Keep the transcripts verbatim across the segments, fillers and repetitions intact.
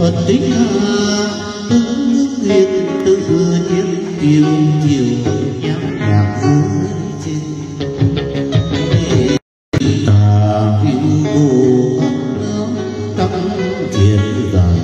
Phật đính hà ứng nguyện tự nhiên tiêu chiều nhắm nhạc dưới trên tà hữu vô tâm thiền giả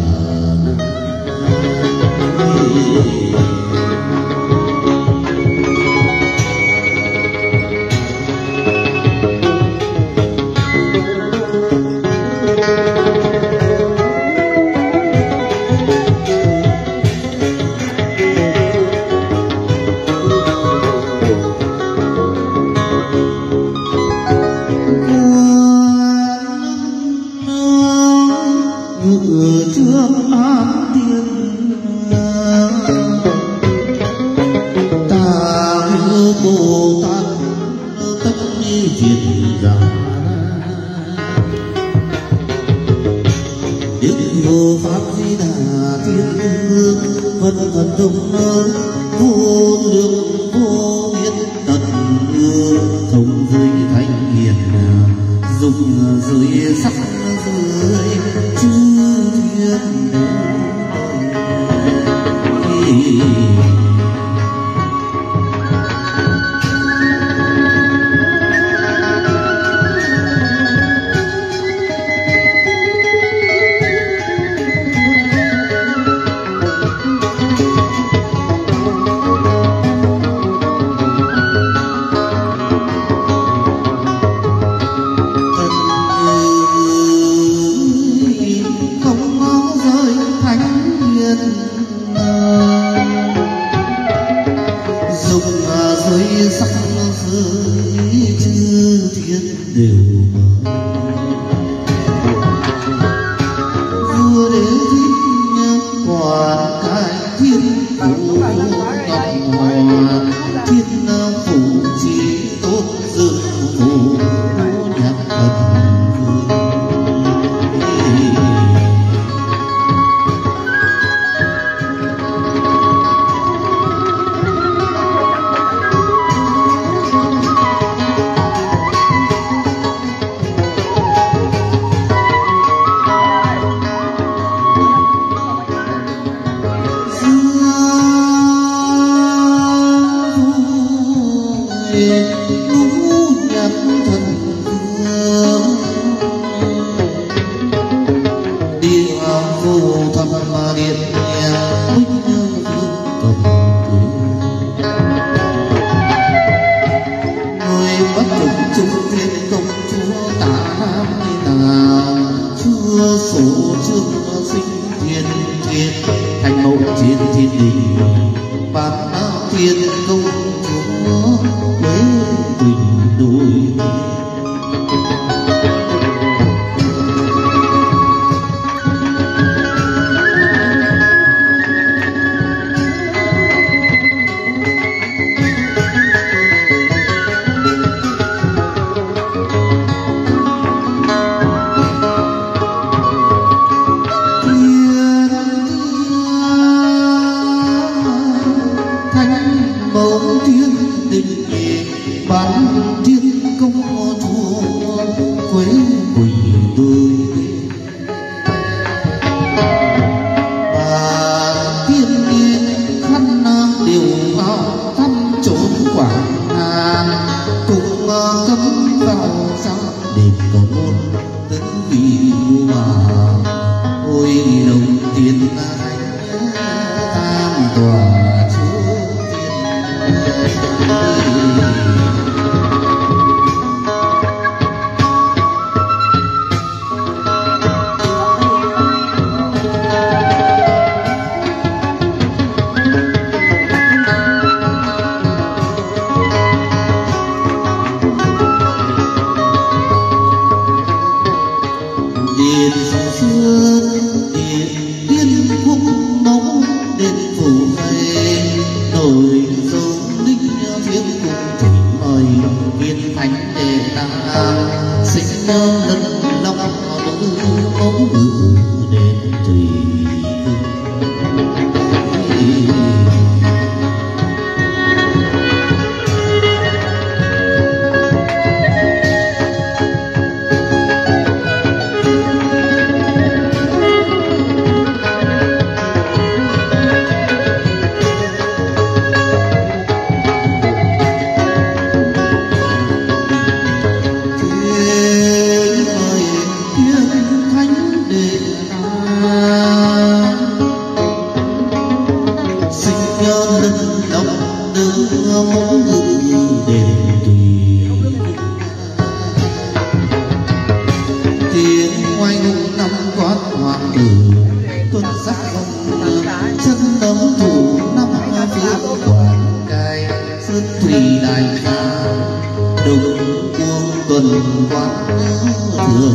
tiếng oai hùng năm quát hoàng tử tuân sắc ông chân đấm thủ năm phía quản cai sơn thủy đại ca đồng cuồng tuần quán thường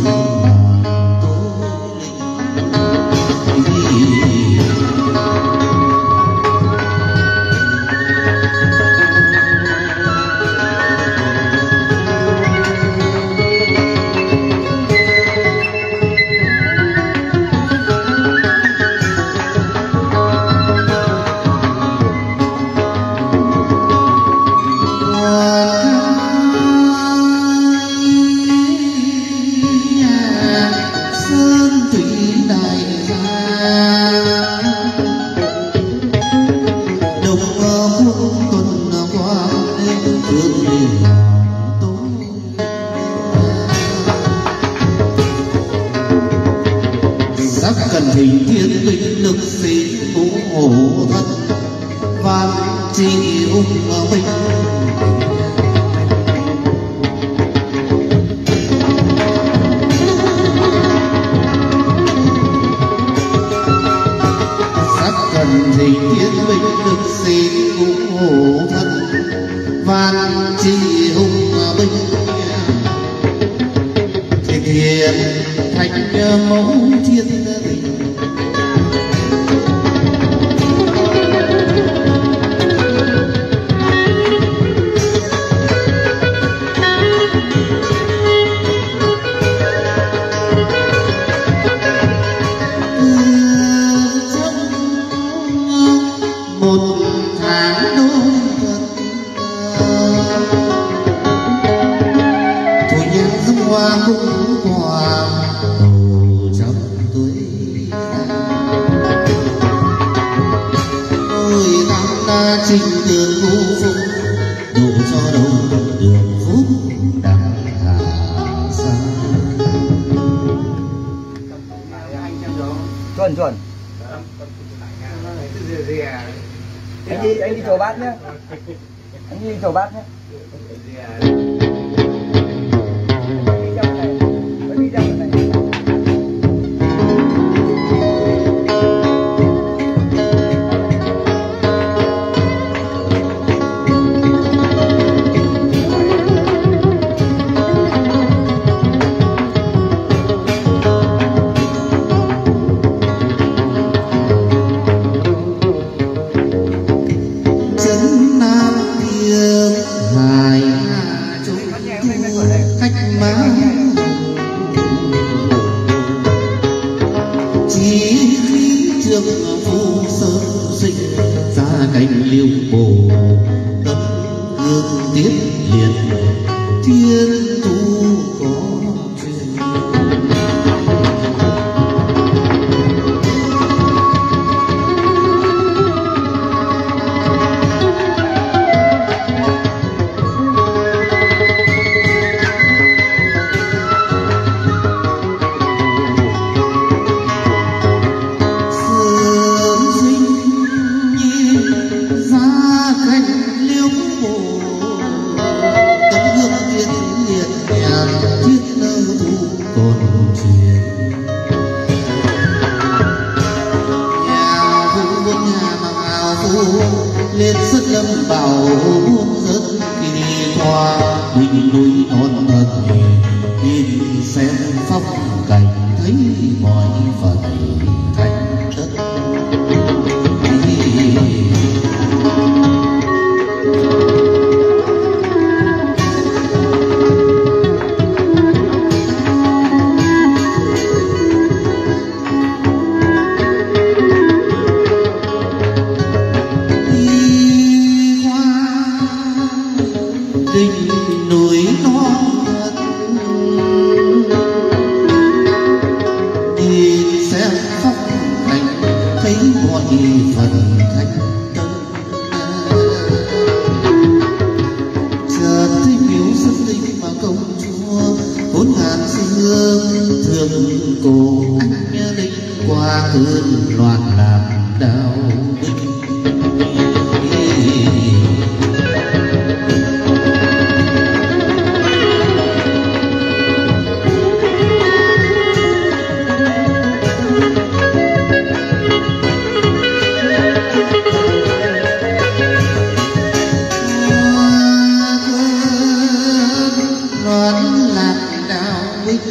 chuẩn chuẩn. Anh đi anh đi chầu bát nhé. Anh đi chầu bát nhé.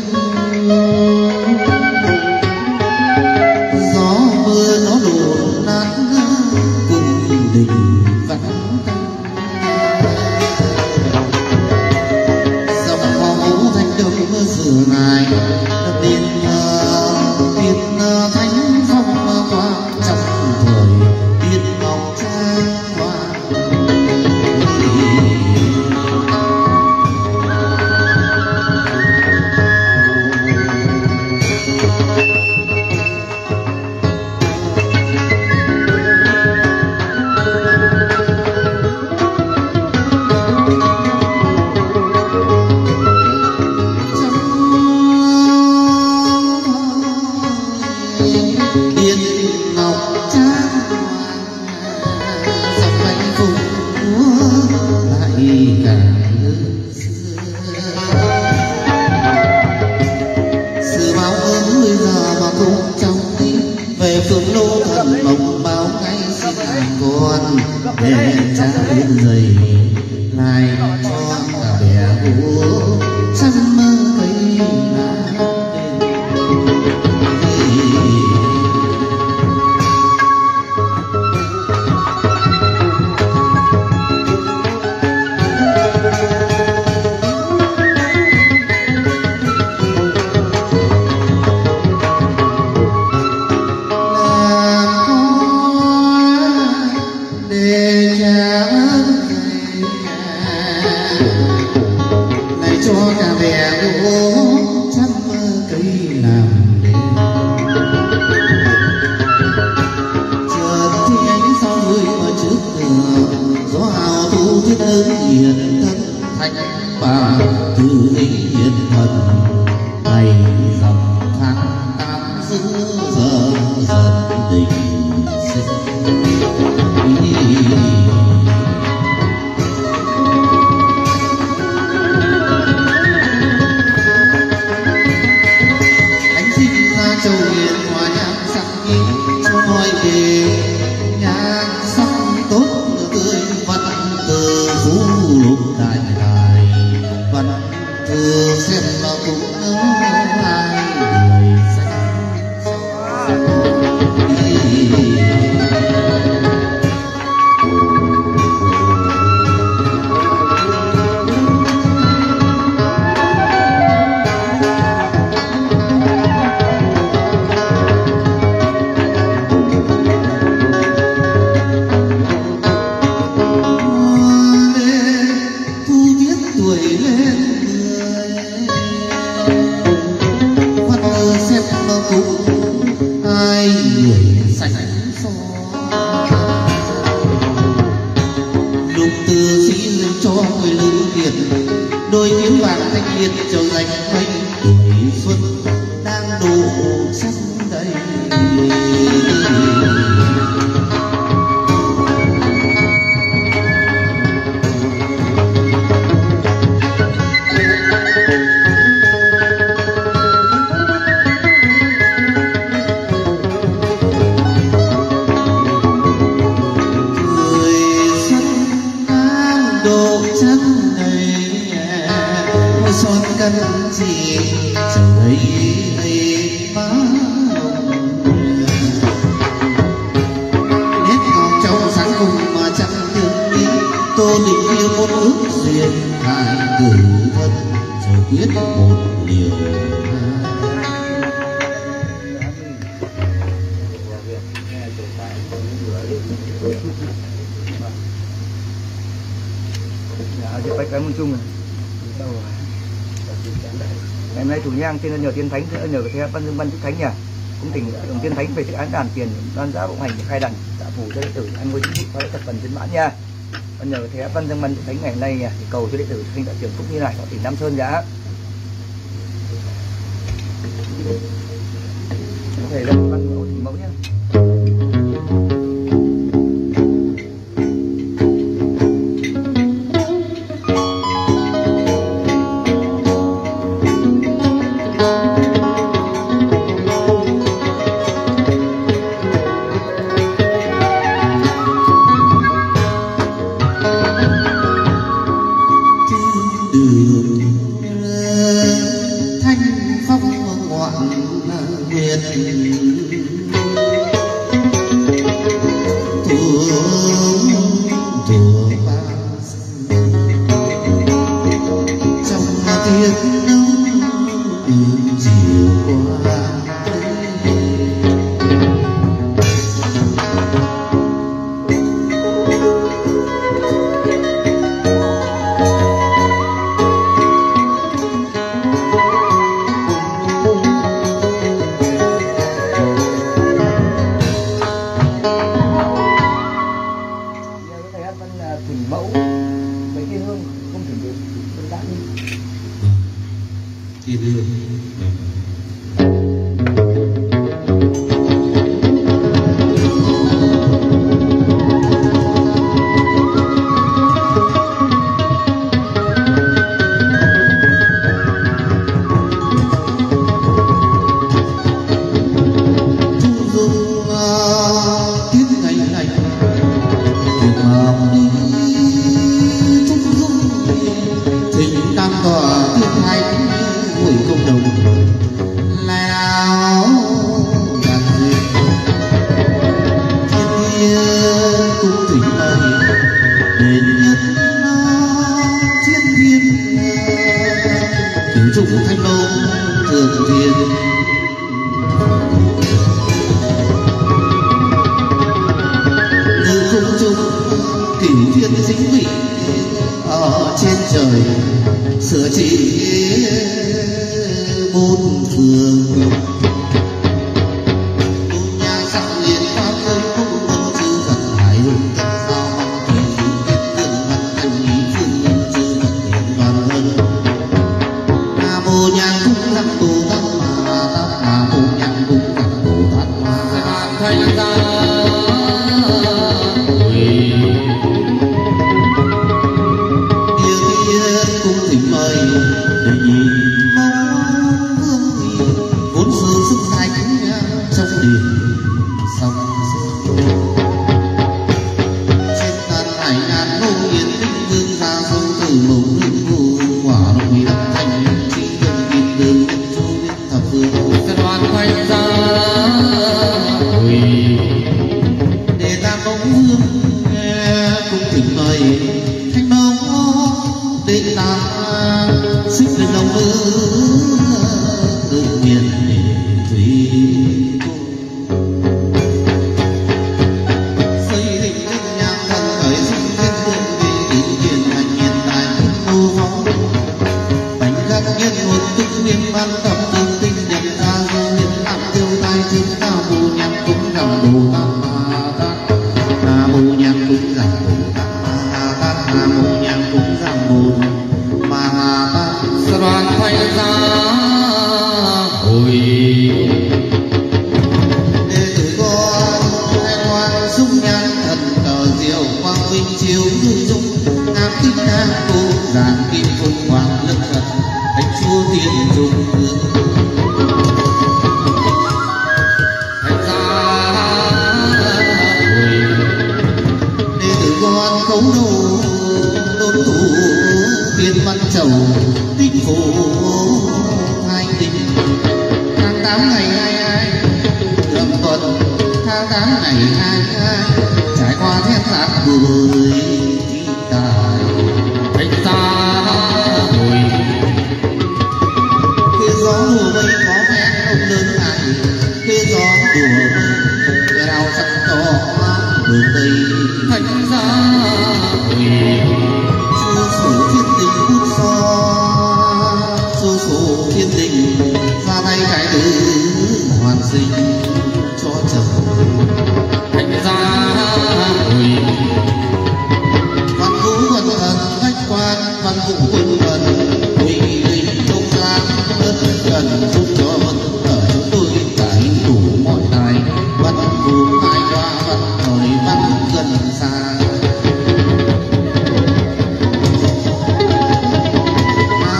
gió mưa nó đổ nát cùng đình vắng tanh, dòng máu thanh đông sửa ngài tiền tiền thánh phong qua trong thời tiên ngọc trang hoa. Để cha biết dày lại cho cả bè gỗ chăm mơ cây lá ngày nay chủ nhang xin nhờ tiên thánh, nhờ theo ban dương ban chúc thánh nhà cũng tỉnh đồng tiên thánh về thức án đàn tiền đoan giá vận hành khai đàn tạ phủ cho đệ tử ăn ngôi chính trị và tập phần viên mãn nha. Và nhờ theo ban dương ban chúc thánh ngày hôm nay thì cầu cho đệ tử sinh tại trường phúc như này ở tỉnh Nam Sơn giá có thể là văn mẫu thỉnh mẫu nhé. nguyện thuốc chùa ba trong tiếng nắng chiều qua.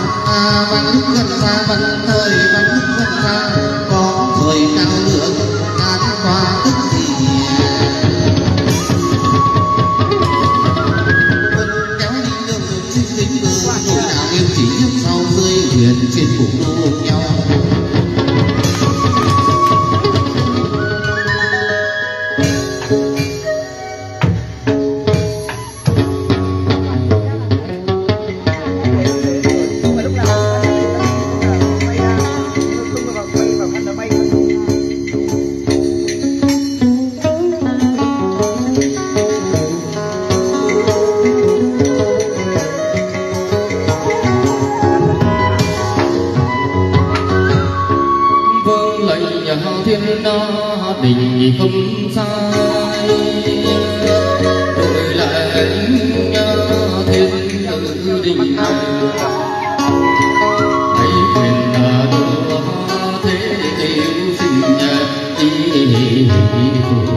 Văn lúc gần xa, văn thời văn lúc gần xa, có thời cao lượng tình không sai đổi lại nhớ thêm nữ đình hãy quyền là đua thế yêu sinh đi phụ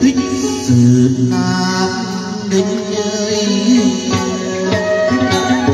Nam Định ơi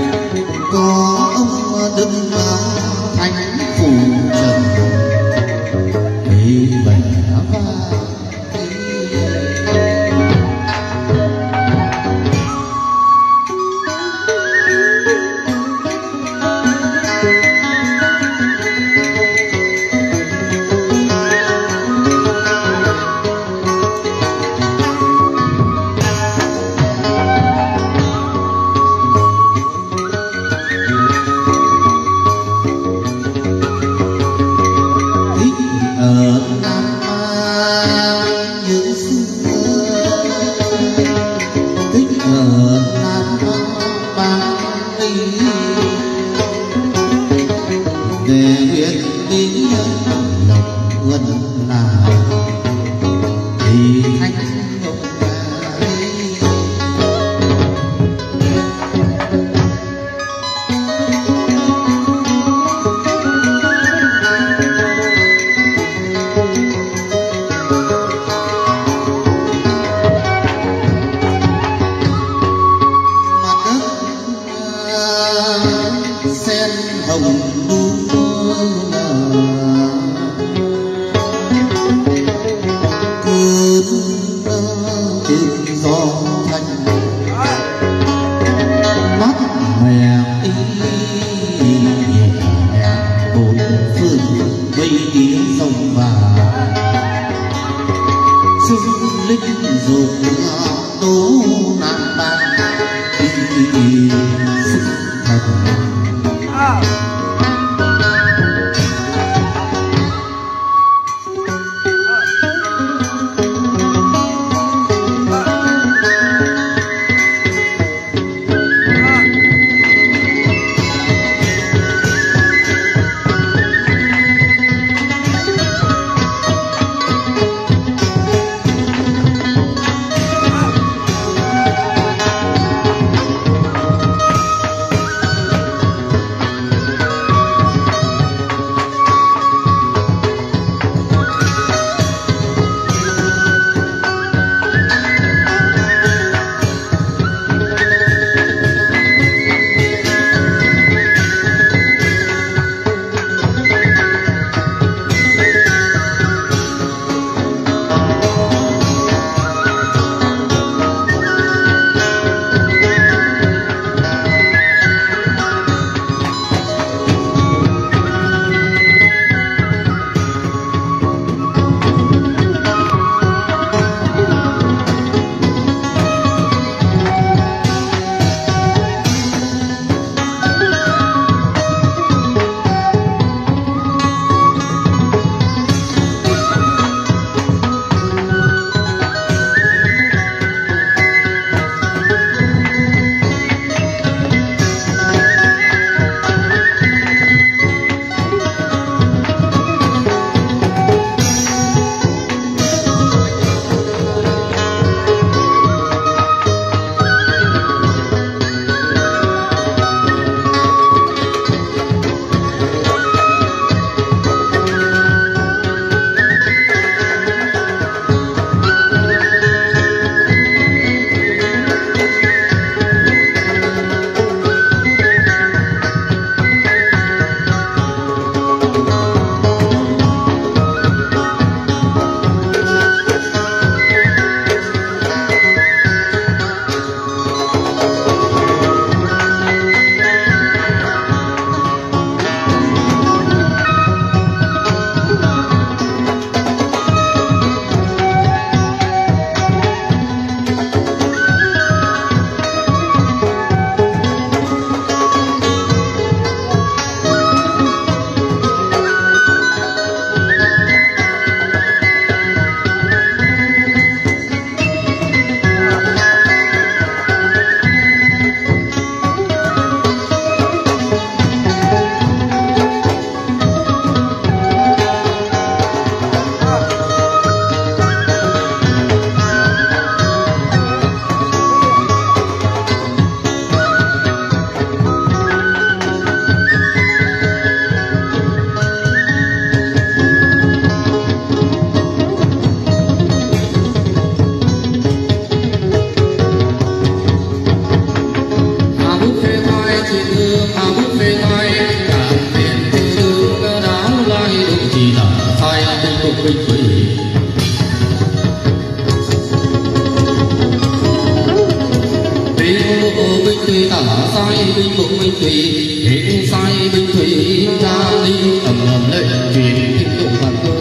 bộ binh thủy tả sai binh bộ binh thủy hiện sai binh thủy ra đi ầm ầm lệ truyền kinh độ vạn cơ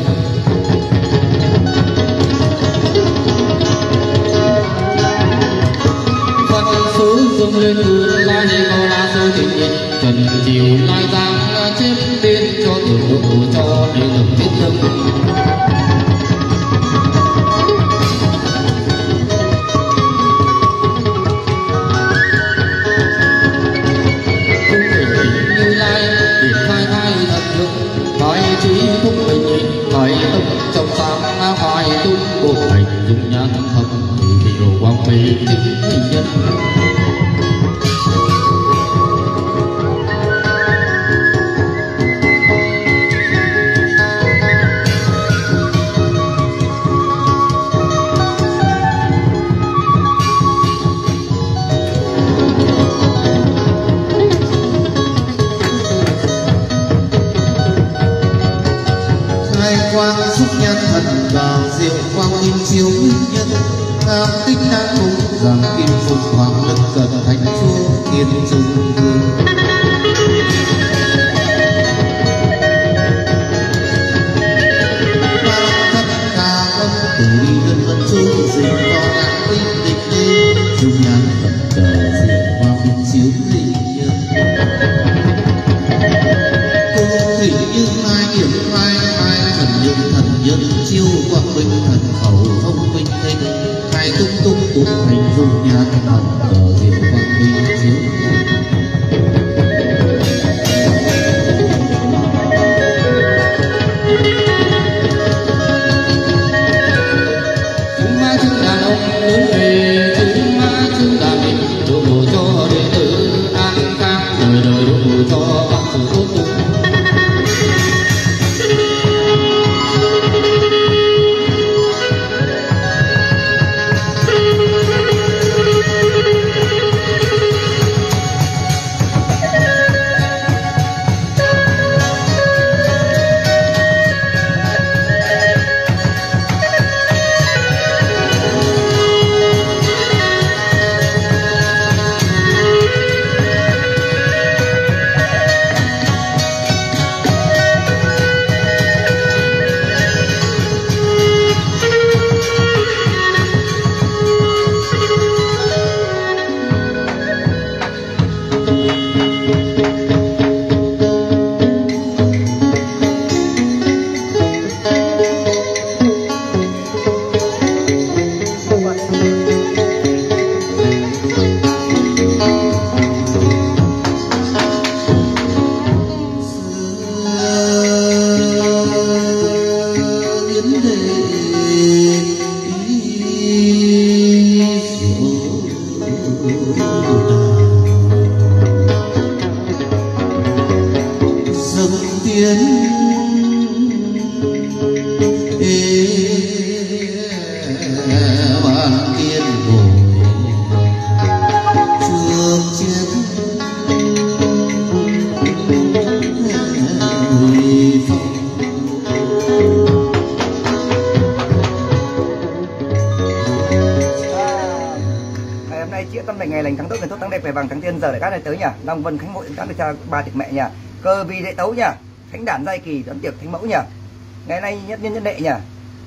phật số dâng lên từ lai có la sơ thịnh trần chiều lai giang chép tiên cho tiểu độ cho để được thiết tâm hoài tâm trong sáng hoài tung bộ hành dung nhan thâm thì đồ quang mê chính nhân quang xúc nhân thần vào diệu quang kim chiếu nhân nam tích đang cùng rằng kim phục hoàng lực cần thành chúa kiên trung hương ban thân ca âm từ đi gần vân chu diệu do ngã tinh địch đi dung nhan thần cờ diệu quang kim chiếu linh nhân cung thủy như hai điểm hai thần nhân thần nhân chiêu quang minh thần khẩu thông minh thanh hai tung tung tung hành dung nhan thần cờ diệu quang minh chiếu chúng ma chúng đàn ông lớn về chúng ma chúng đàn mình độ độ cho đệ tử an khang đời đời độ độ cho bạn sự tốt tốt Long Vân Khánh Hội các được cha ba tiệc mẹ nhà cơ vi lễ tấu nha thánh đản giai kỳ đón tiệc thánh mẫu nha ngày nay nhất nhân nhất đệ nha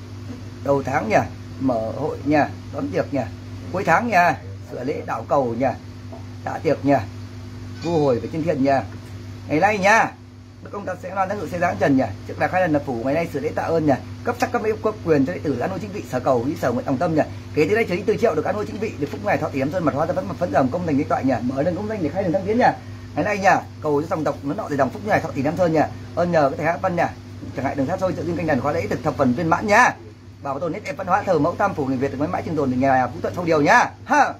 đầu tháng nha mở hội nha đón tiệc nha cuối tháng nha sửa lễ đạo cầu nha tạ tiệc nha vua hồi về trên thiên nha ngày nay nha đức ông ta sẽ loan thánh dự xây dáng trần nha trước là hai lần lập phủ ngày nay sửa lễ tạ ơn nha cấp sắc cấp lễ quốc quyền cho đệ tử an nuôi chính vị sở cầu ý sở nguyện đồng tâm nha kể từ đây trở đi từ triệu được an nuôi chính vị được phúc ngày thọ tỷ năm sơn mặt hoa ta vẫn mặt phấn dòng công thành lý toại nha mở đường công danh để khai đường thăng tiến nha ngày nay nha cầu cho dòng tộc nó nọ để đồng phúc ngày thọ tỷ năm sơn nha ơn nhờ cái thầy hát văn nha chẳng hạn đường sát xôi tự duyên canh đàn khóa lễ thực thập phần viên mãn nha bảo tồn nét đẹp văn hóa thờ mẫu tam phủ người Việt được mãi mãi trường tồn từ nhà phú thuận phong điều nha ha.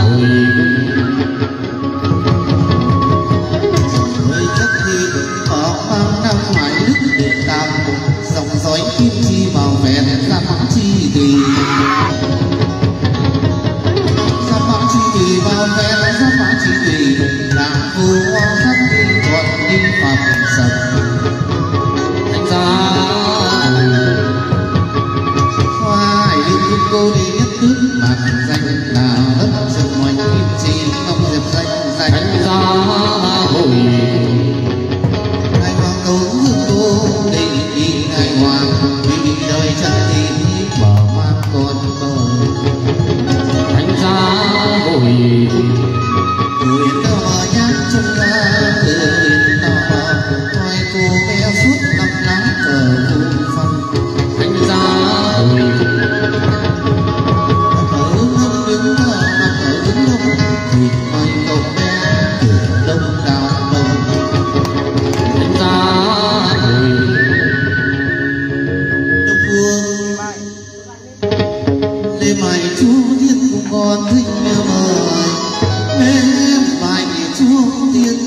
Hãy subscribe cho kênh Ghiền Mì Gõ để không bỏ lỡ gói kim chi vào vẹn ra mã chi tùy ra mã chi tùy vào vẹn ra mã chi tùy làm phù hoa sắc đi thuận đi phạm sập thành ra khoai đi kim cô đi nhất nước mặt danh là đất rừng ngoài kim chi không dẹp danh danh thành ra hồi ngày hoàng cầu dương cô định đi ngày hoàng vì đời chân thì bỏ mang con bờ thành ra hồi người ta mà nhát trong ta người ta ngoài cô bé suốt năm lá cờ vô phong thành ra hồi ở ngâm đứng ở nằm ở đứng đông thì mai cậu bé cửa đông đào đông thành ra hồi đông vương lê mày chú thiên cùng con thích mơ mời em bài chúa tiên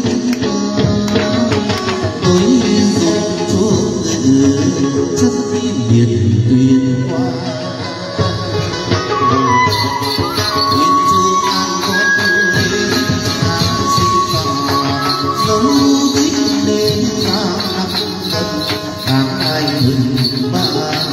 tôi dùng chúa người chất biển tuyên hoa tuyên chu an con tôi an sinh vào dấu tích đến ba năm năm tháng hai mừng ba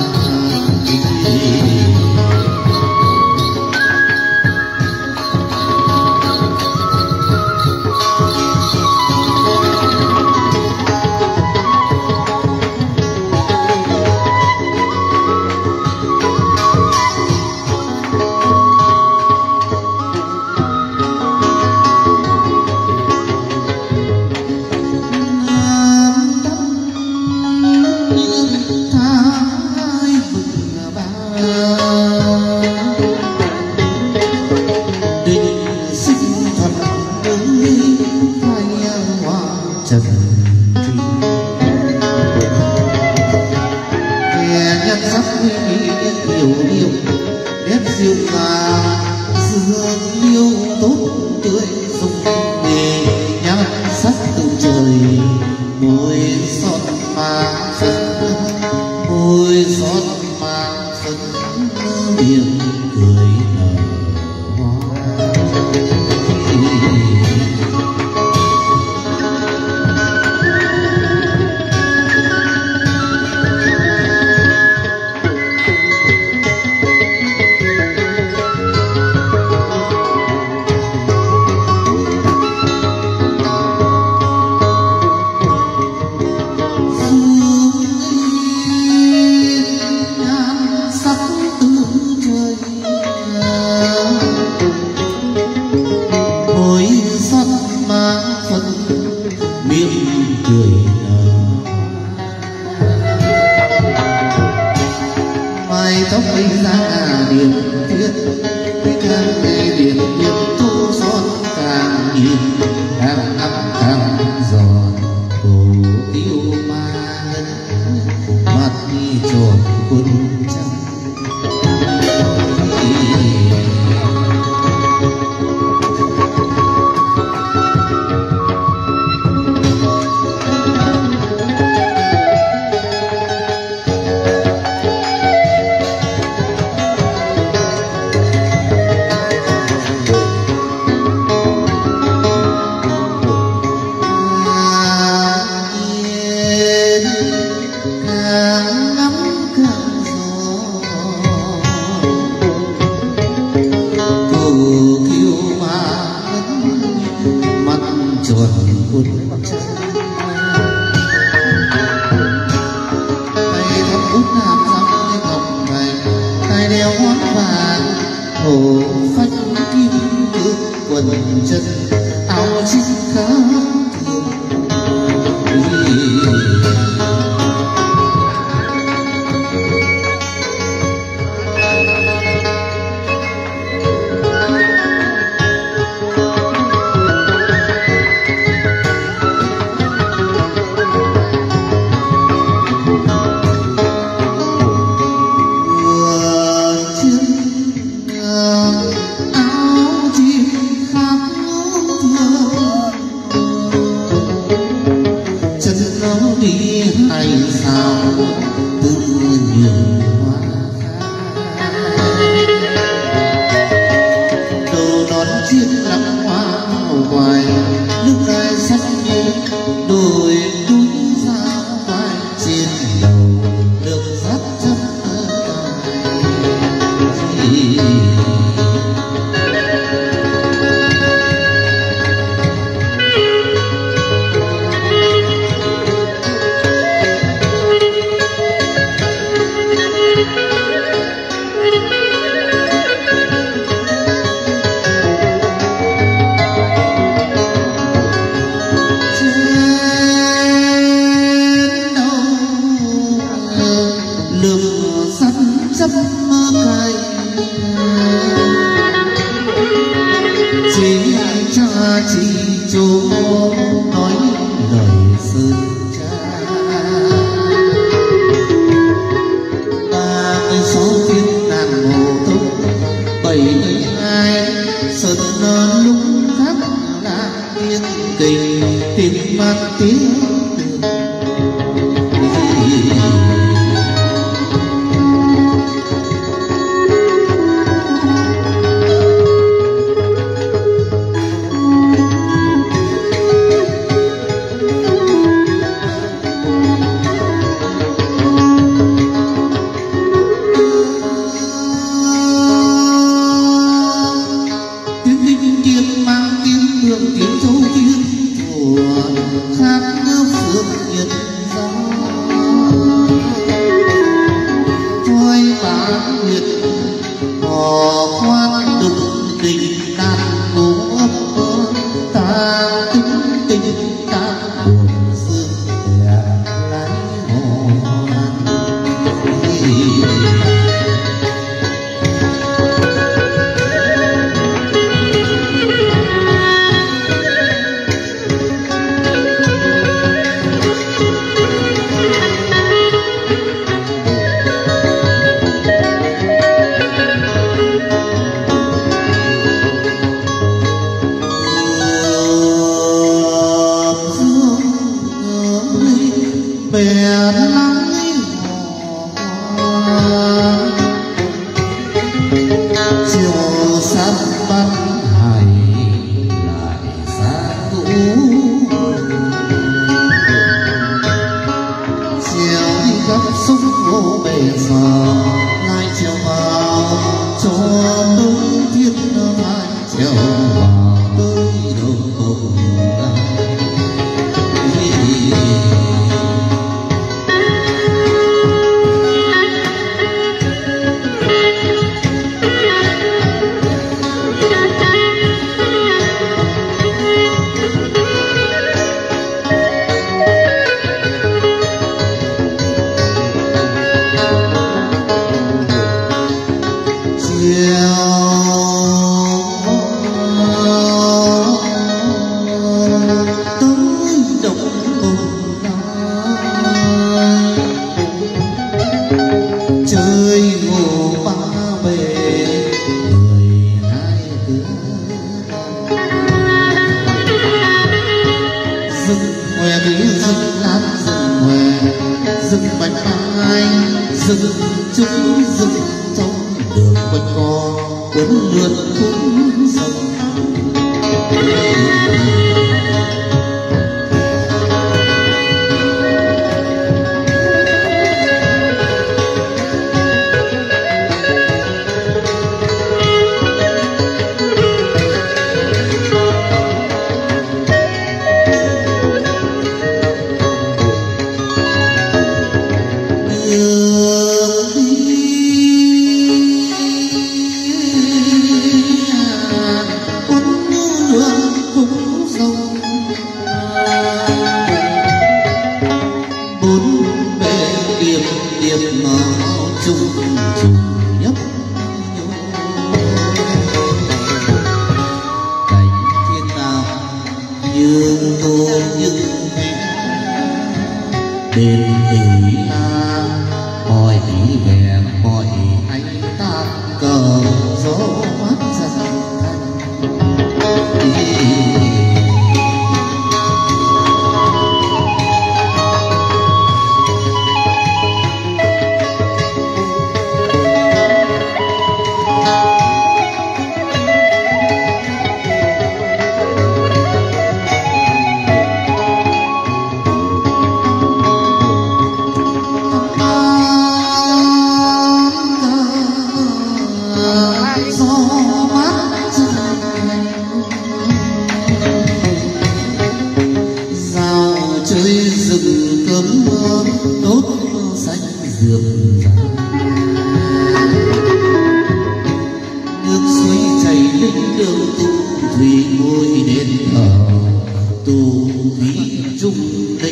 trần thủy kẻ nhân sắc huy mỹ nhiều điều nét diệu mà dương liêu tốt tươi dung nghề nhát sắc từ trời môi son mà phấn môi son mà phấn miệng cười nở hoa cười nở mai tóc ấy ra điểm tuyết cái càng ngày điểm điểm thu son càng nhìn càng ấm càng giòn cổ tiêu ma ngân mặt đi tròn quân trắng tròn quân trắng tay thắm út nam răng lên ngọc này tay đeo ngón vàng hổ phách kim cước quần chân áo chít khá áo chim khát sắp cay chỉ cha chỉ chỗ nói lời sơn cha ba mươi sáu viên nàng hồ tông bảy mươi hai sơn lúc thắt là tiên tình tình man tiếng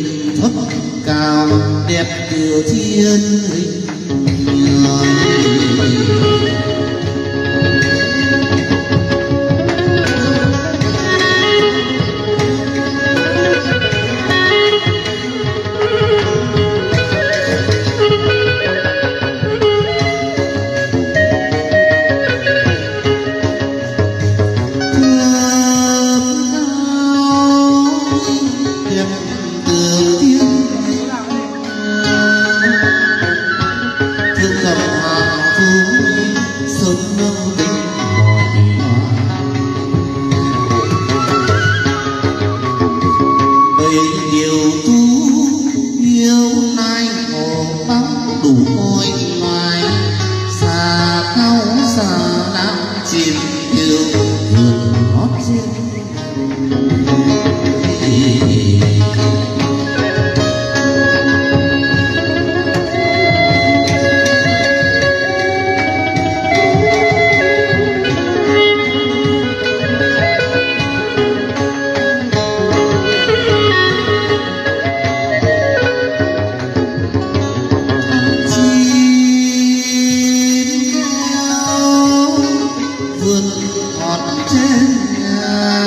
cao đẹp cửa thiên hình môi ngoài xa cao xa lắm chim kêu vườn hót riêng vườn hót trên nhà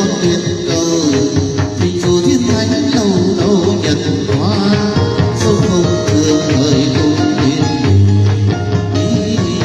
con tuyệt cầu thì dù thiên thánh lâu lâu nhật hoa sông không thường thời cùng yên bình ý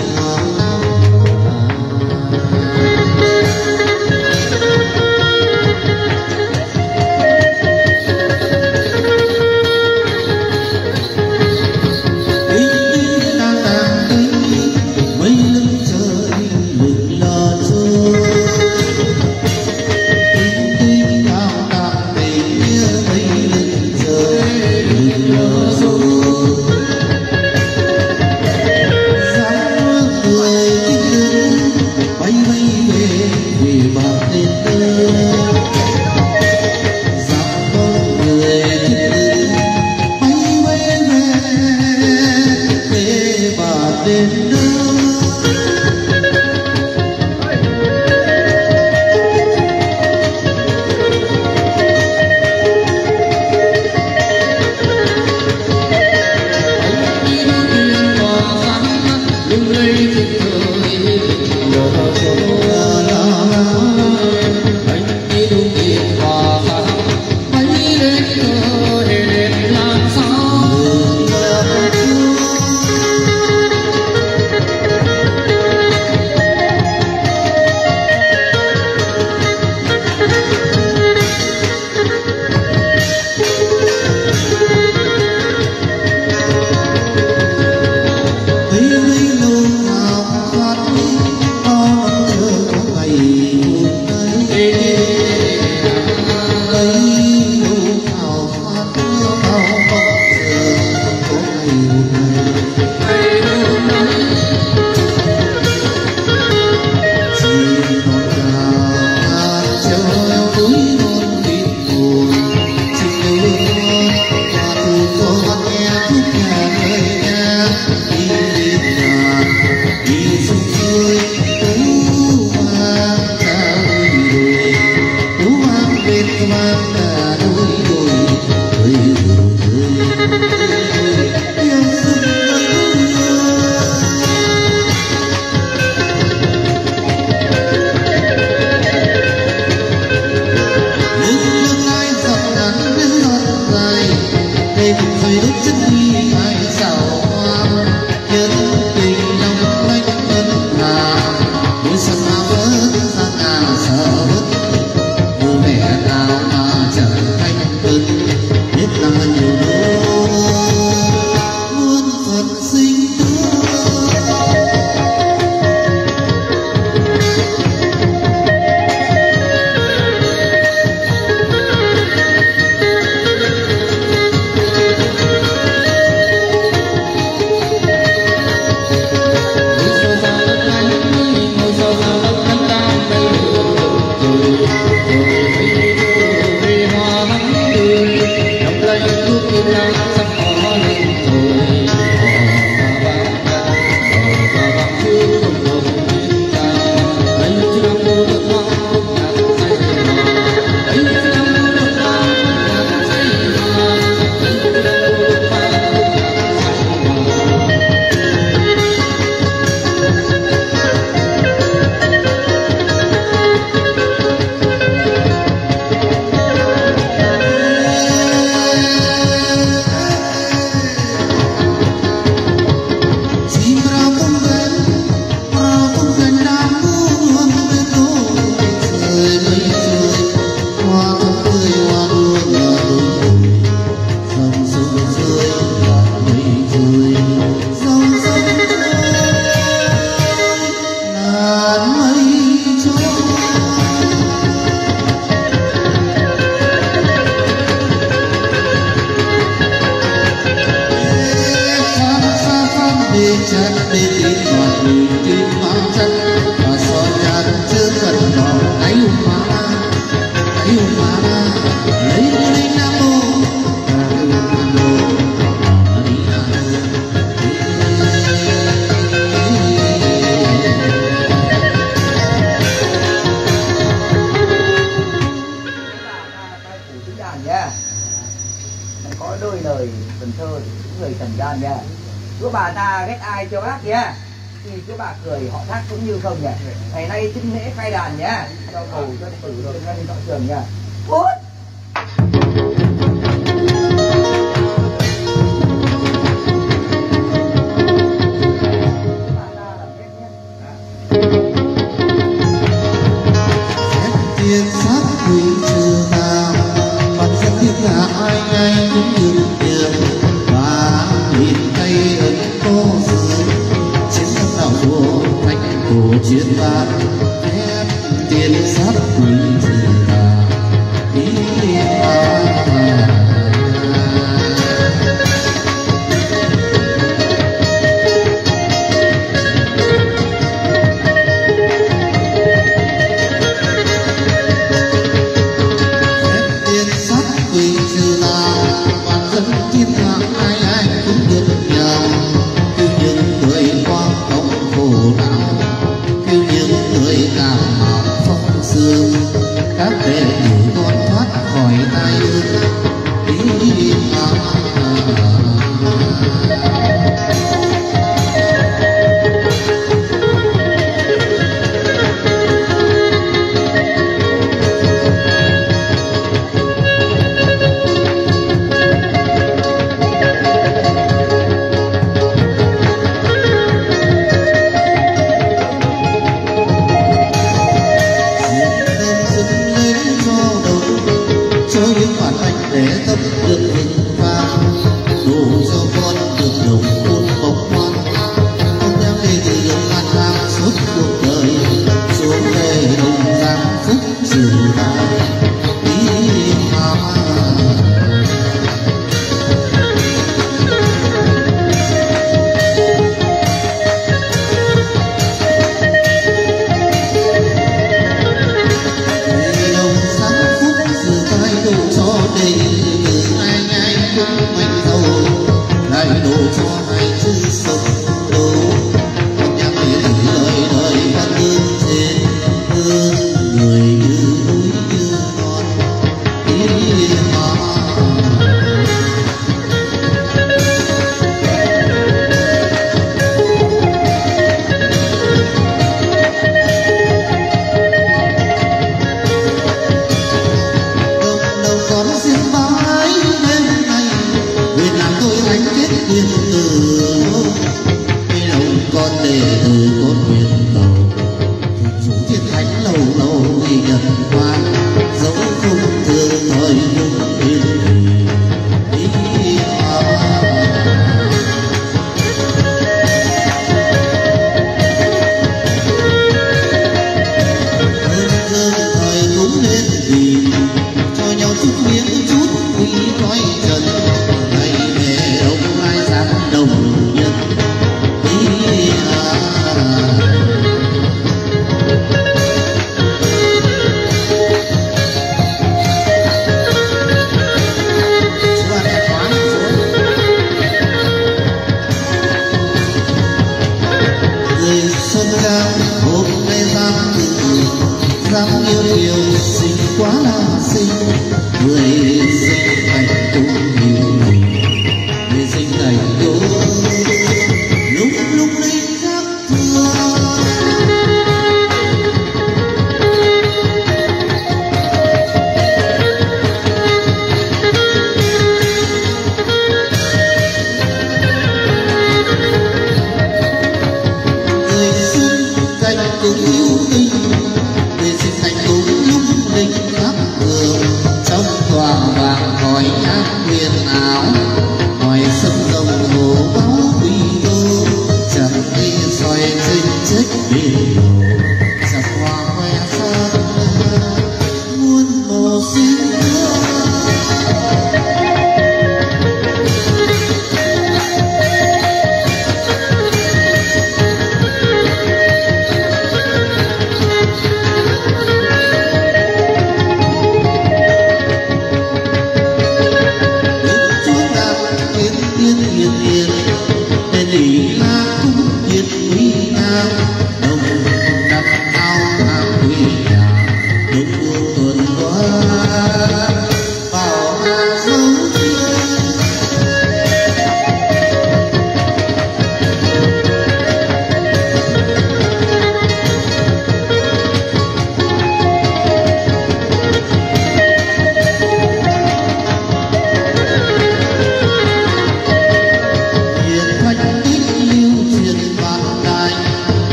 Có đôi lời Cần Thơ thì những người trần gian nha. Chú bà ta ghét ai cho bác nha. thì cái bà cười họ thác cũng như không nhỉ? Ngày nay chính lễ khai đàn nhá, cho cầu dân tử rồi ngay dọn trường nhá. Cút. Tiên sát quỷ trừ tà, bản thân thiên hạ ai ai cũng như tiền và nhìn tay ấn cô xưa chiến thắng đạo vua thành cổ chiến ba phép tiên sát quỷ trừ tà ý à. Các đệ tử con thoát khỏi tai ương ý à. Để tâm được vững vàng đủ cho con được đồng cuốn bóng ngoan ông em đi từ đường lang thang suốt cuộc đời xuống về đồng giang phúc trừ tà ý mà. Cho hai chữ sống đâu con nhắc đến lời đời văn hương trên hương người như núi như non ý mà. Đồng đồng con xin bái đêm nay nguyện làm tôi anh chết yên từ cái lòng con đệ tử con nguyện cầu dù thiên thánh lâu lâu ghi nhận qua dẫu không thương thời nhưng yên thì ý à. Hương hương thời cũng lên vì cho nhau chút miếng chút quý thói trần ngày về ông ai dám đồng nhân ý à. Người xuân cao hôm nay dám tự dám yêu yêu xinh quá là xinh người sinh thành cũng nhiều người sinh thành cũng lúc lúc linh khác thường. Người sinh thành cũng yêu tình người sinh thành cũng lúc linh khác thường trong tòa vàng hỏi nhát huyền áo hỏi sông rồng hồ báo quy đô chẳng đi soi trên chết biển đồ chẳng hoa khoe xa muôn màu xinh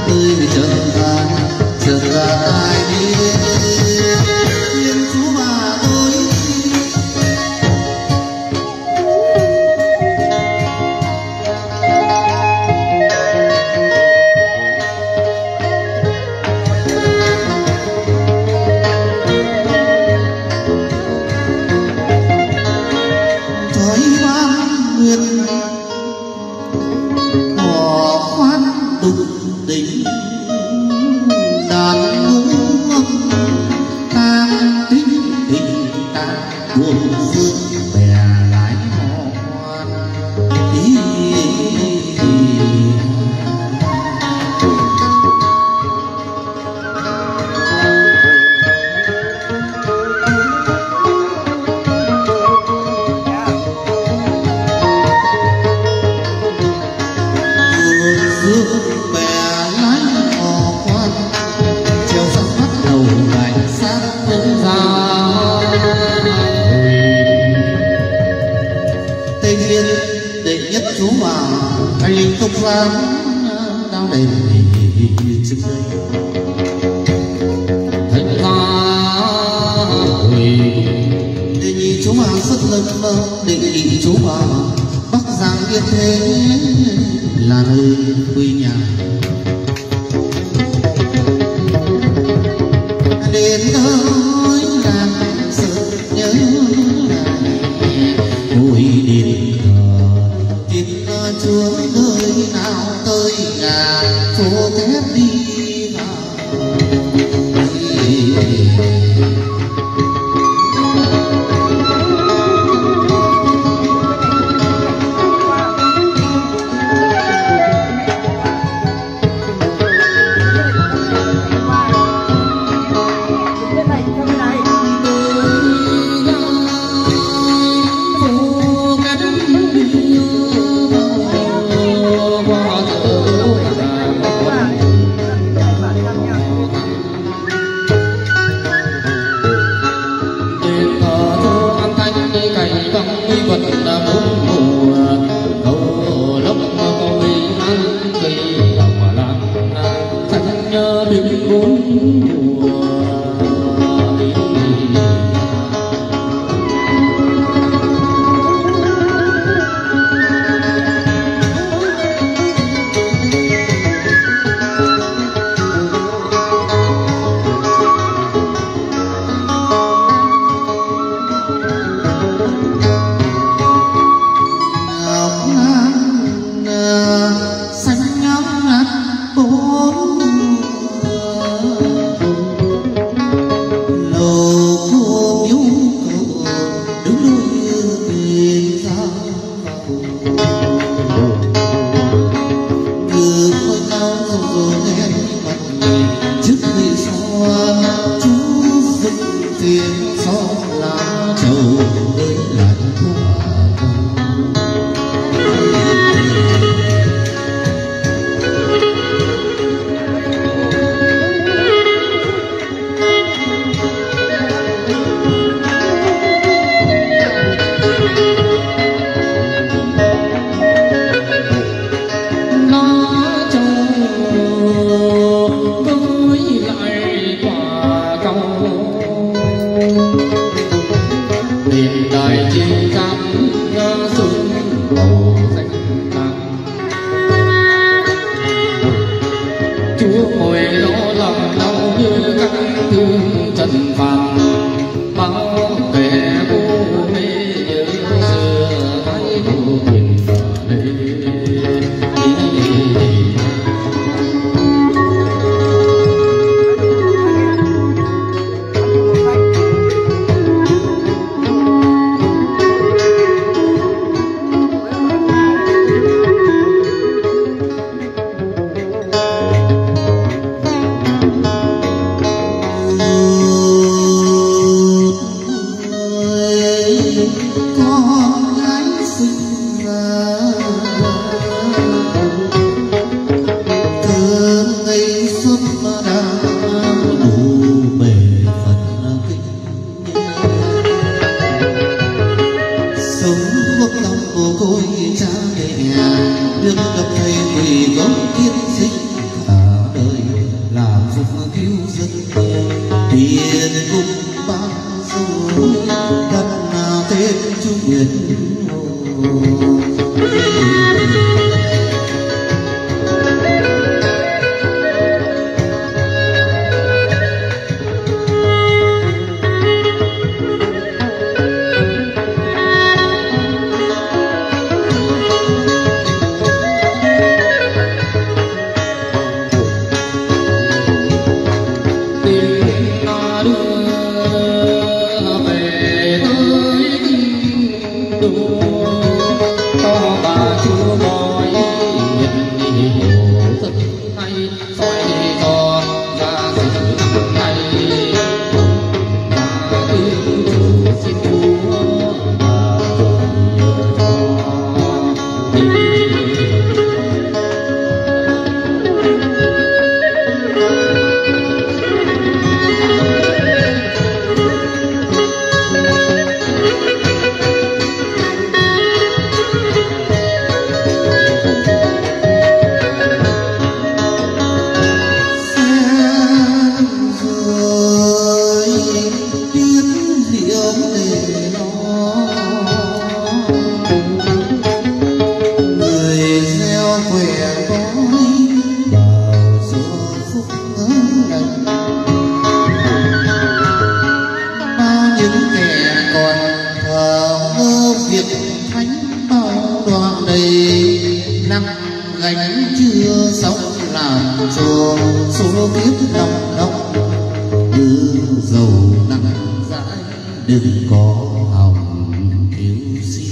tươi trần gian trần gian ai biết Thiên Chúa mà tôi thói ban nguyện hò khoan đục đỉnh đàn ngũ âm tang tính tình ta buồn dương bè lái hòn ý dương bè lái hò khoan chiều sắp bắt đầu cảnh sát vẫn ra tây nguyên đệ nhất chú bà anh linh công gian đang đền trước đây thành ra đệ nhị chú bà rất lớn đệ nhị chú bà bắc giang yên thế là nơi quê nhà đến nơi làm sự nhớ lại ngôi đền thờ tin Chúa nơi nào tới nhà phố thép đi vào giúp cứu dân tiền cùng bao rồi đất nào tên trung nguyên gánh chưa sống làm cho số kiếp lòng đông cứ dầu nặng dãi đừng có hòng thiếu xin.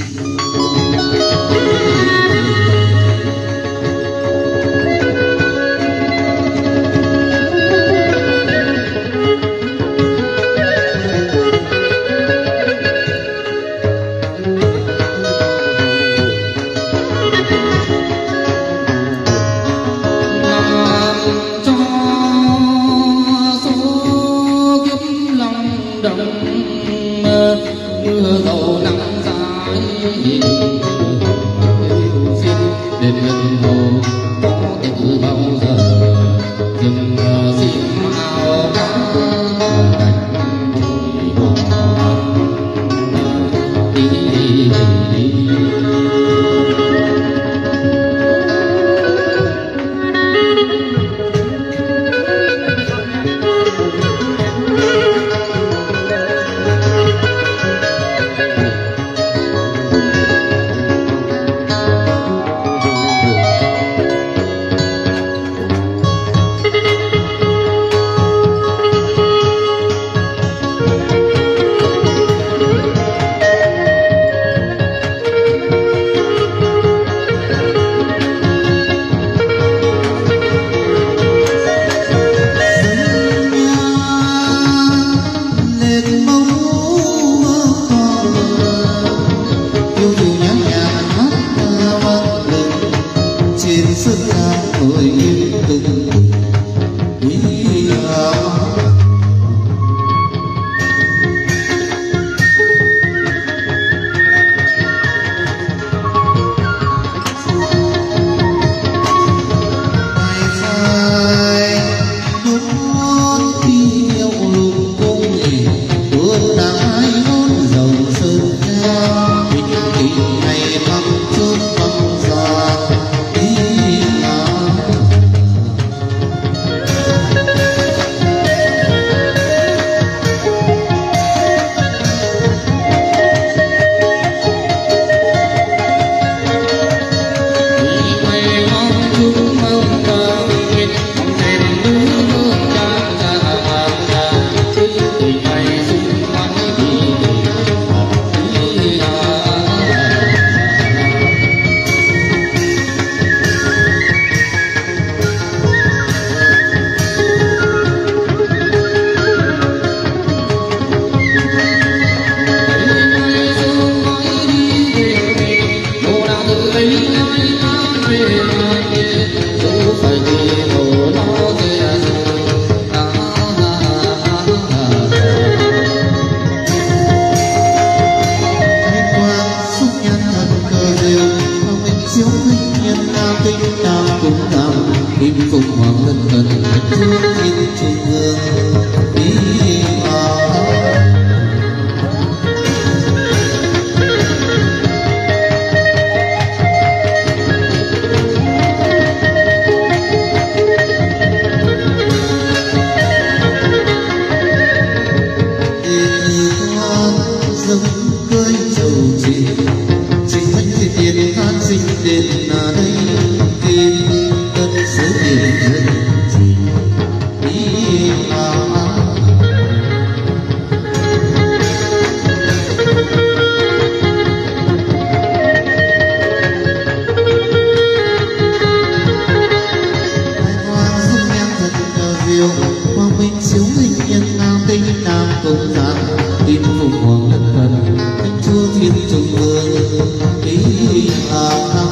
liêu hoàng minh chiếu linh nhân nam tinh nam công gián tin phục hoàng lân thần thánh chúa thiên trung vương ý hà thăng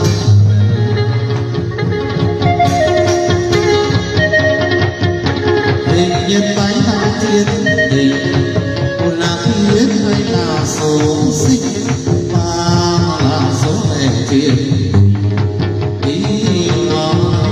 hình nhân bái tham thiên đình một là thiết hay là số sinh và là số lẻ thiên ý hà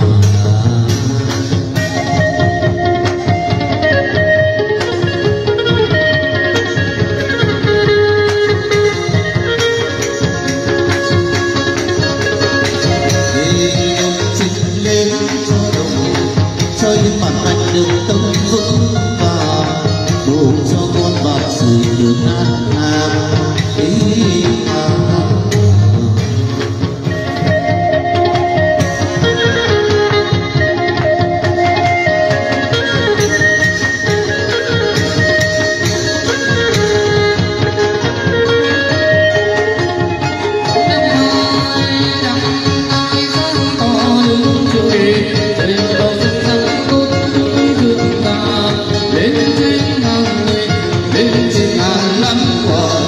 cho những bản anh được tâm vững và đủ cho con bạc sự được an an ý an lên trên ngàn lắm quả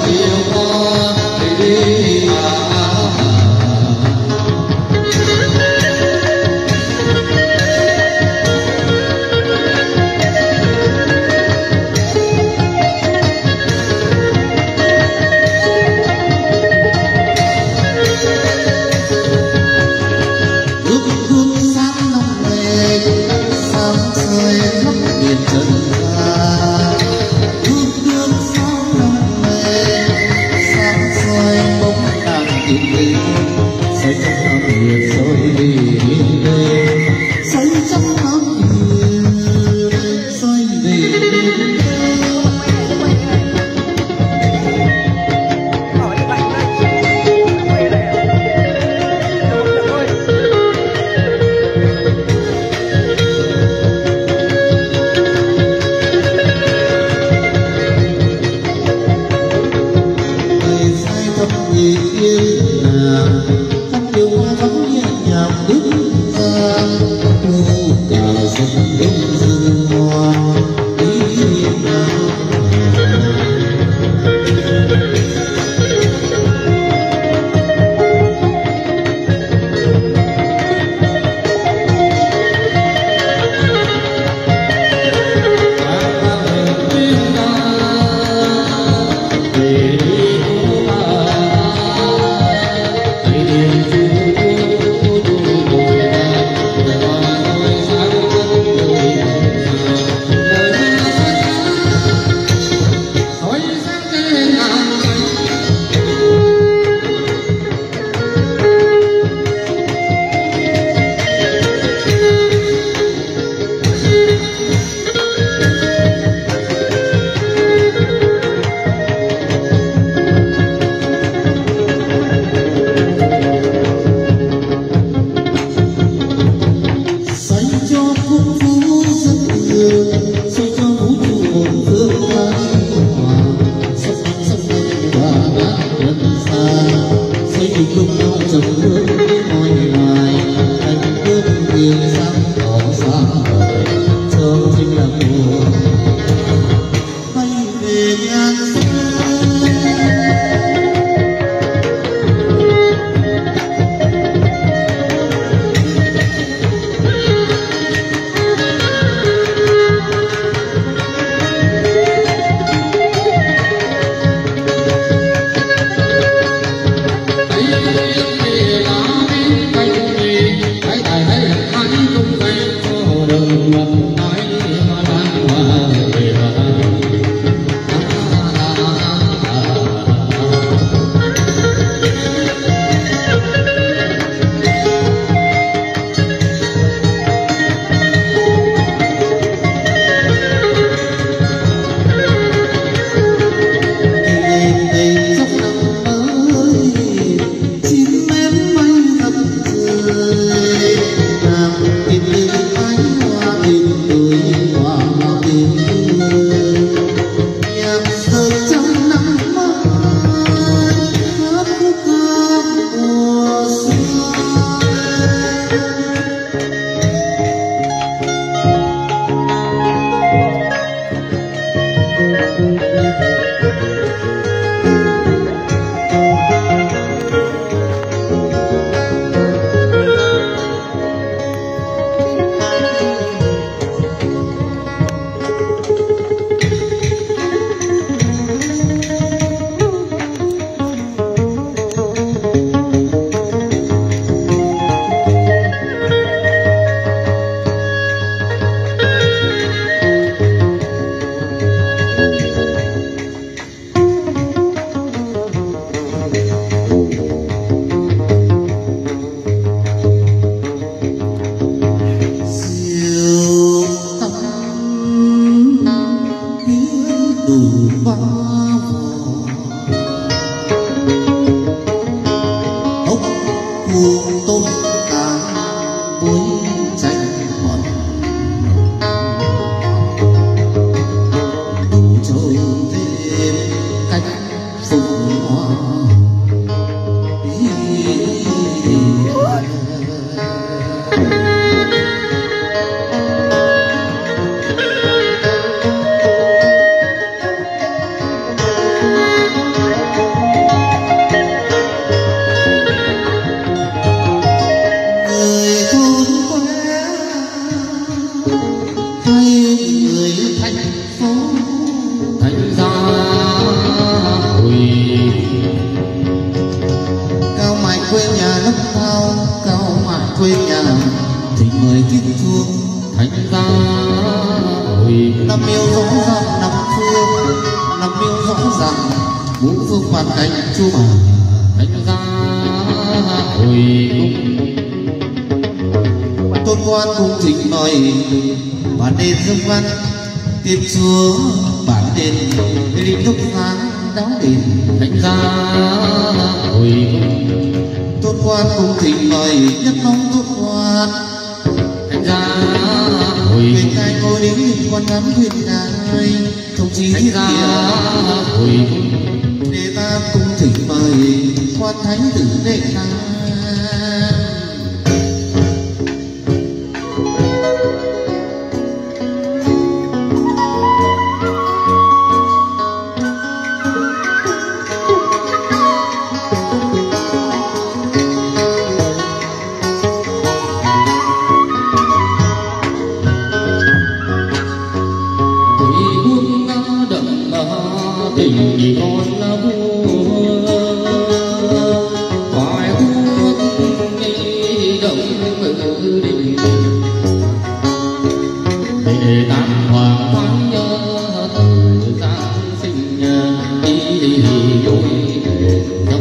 hồi năm yêu rõ ràng năm phương năm yêu rõ ràng ngũ phương phản cảnh chúa bà đánh ra hồi tôn quan cung thỉnh mời bản đền dương văn tiếp chúa bản đền đi thúc sáng đáo đền đánh ra hồi tôn quan cung thỉnh mời nhất nóng tôn quan đánh ra hồi về ngài ngồi đến quan ngắm thuyền ngài thông chí thiết địa hồi để ta cung thỉnh mời quan thánh tử đệ ngài tình con là vua phải thuốc đi động ngự đình để tam hoàng khoan nhớ thời gian sinh đi dối trong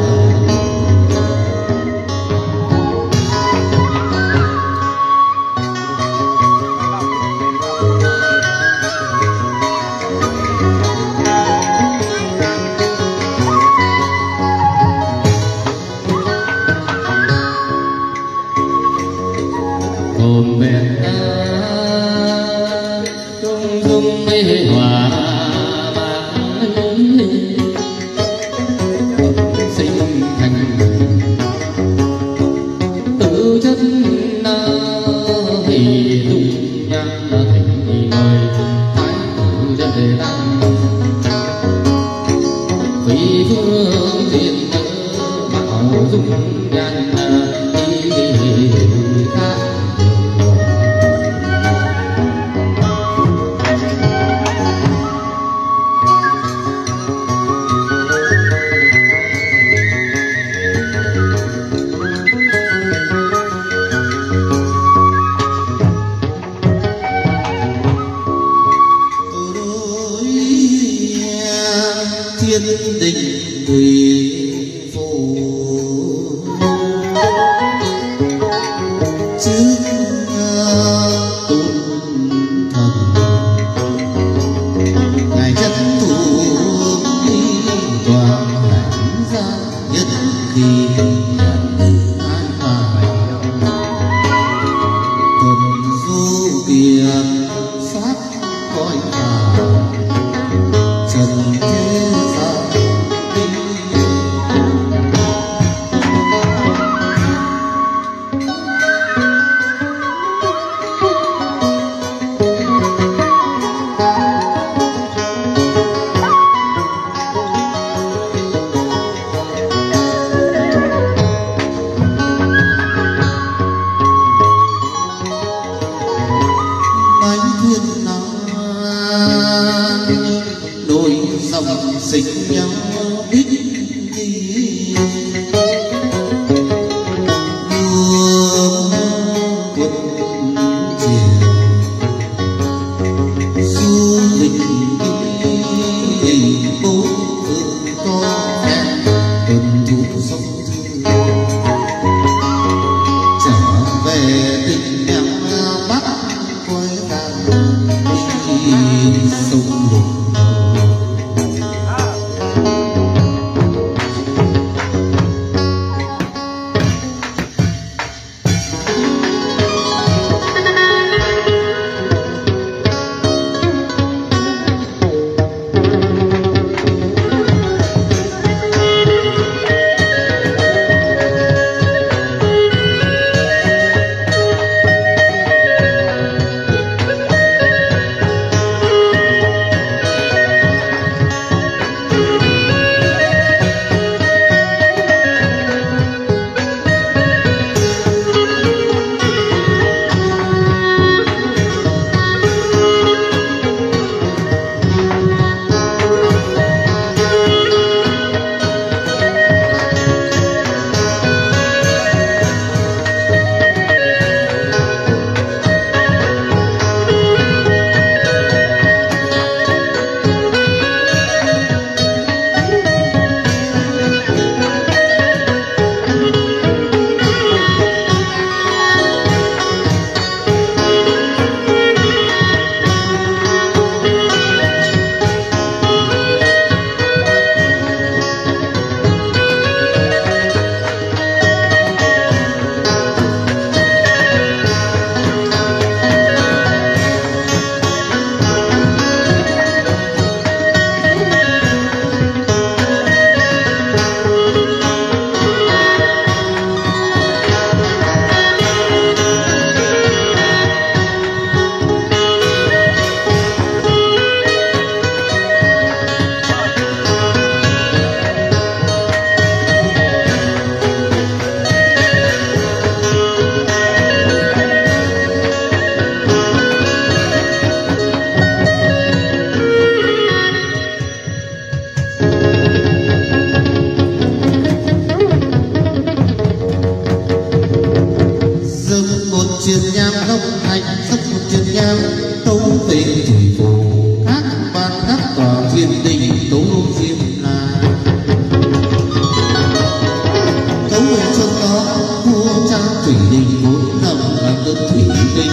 hồn vẹn tung dung mê hòa vàng sinh thành tự chất na thì dung nhan thành ngồi thái tử đệ tăng vì phương diện bảo dung nhan đi khác thiên đình thủy phủ trước tôn thần ngài chất thủ đi toàn hành ra nhất khi nhận từ an bài tuần du kiệt sát cõi phàm trần thế đôi dòng xích nhau ít gì mưa quân triều du lịch đi bốn phương có phép tuần thủ sông thư trở về tình em bắt quay ra đi sông lục tấu về thủy phủ hát ban các tòa thiên đình tấu diêm la tấu về cho đó vua cha thủy đình vốn nằm là nước thủy đình.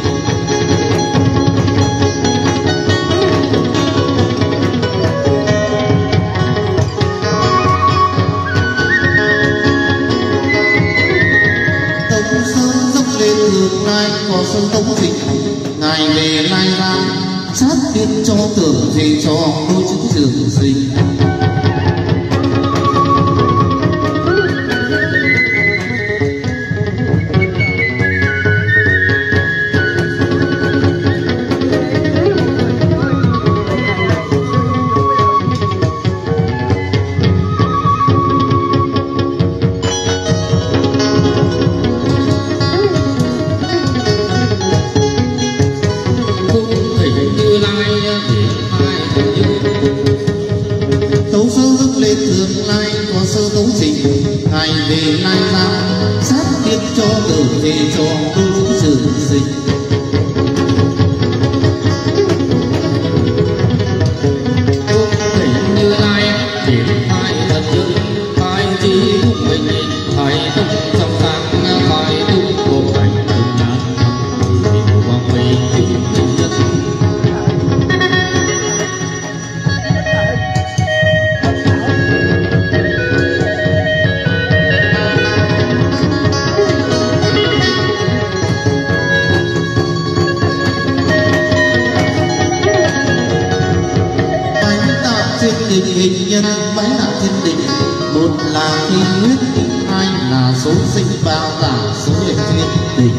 Có sơn tống dịch ngài về lai lam sát tiên cho tưởng thề cho đôi chứng trường sinh. Ngài về lai lam sát tiên cho tưởng thề cho đôi chứng trường sinh. Hình nhân bái là thiên đình, một là thiên huyết, hai là số sinh, ba là số lệ thiên đình.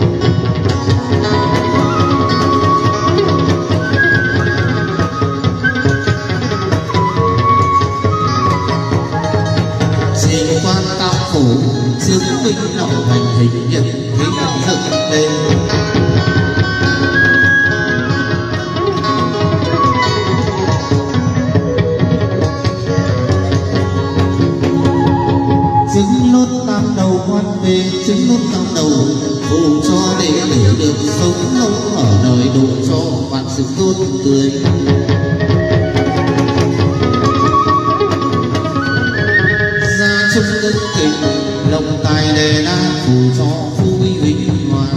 Trình quan tam phủ dương vinh lòng hành hình nhân thế dựng lên. Chứng nốt tam đầu quan về chứng nốt tam đầu phù cho đệ tử được sống lâu ở đời, độ cho bạn sự tốt tươi. Gia trung đức kịch lòng tài đề đa phù cho vui vinh hoa.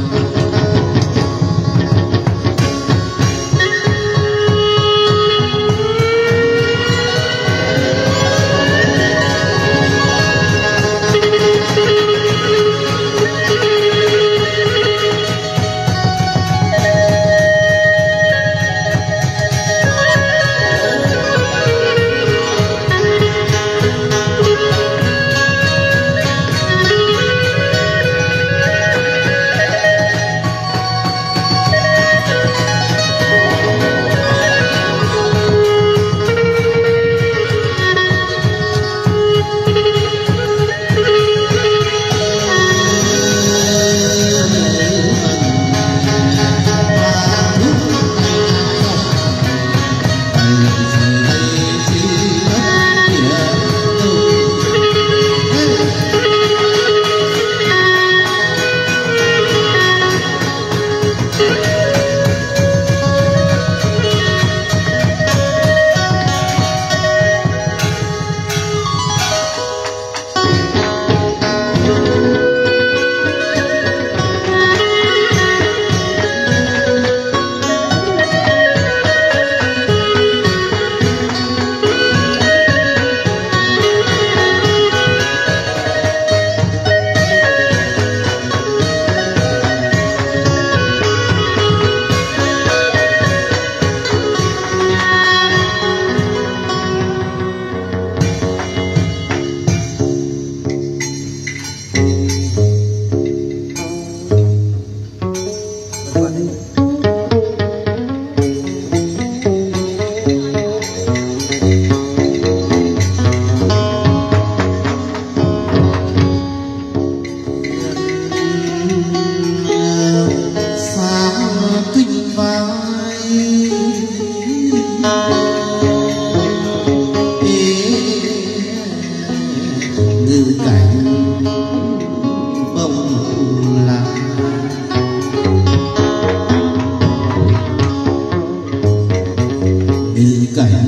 cảnh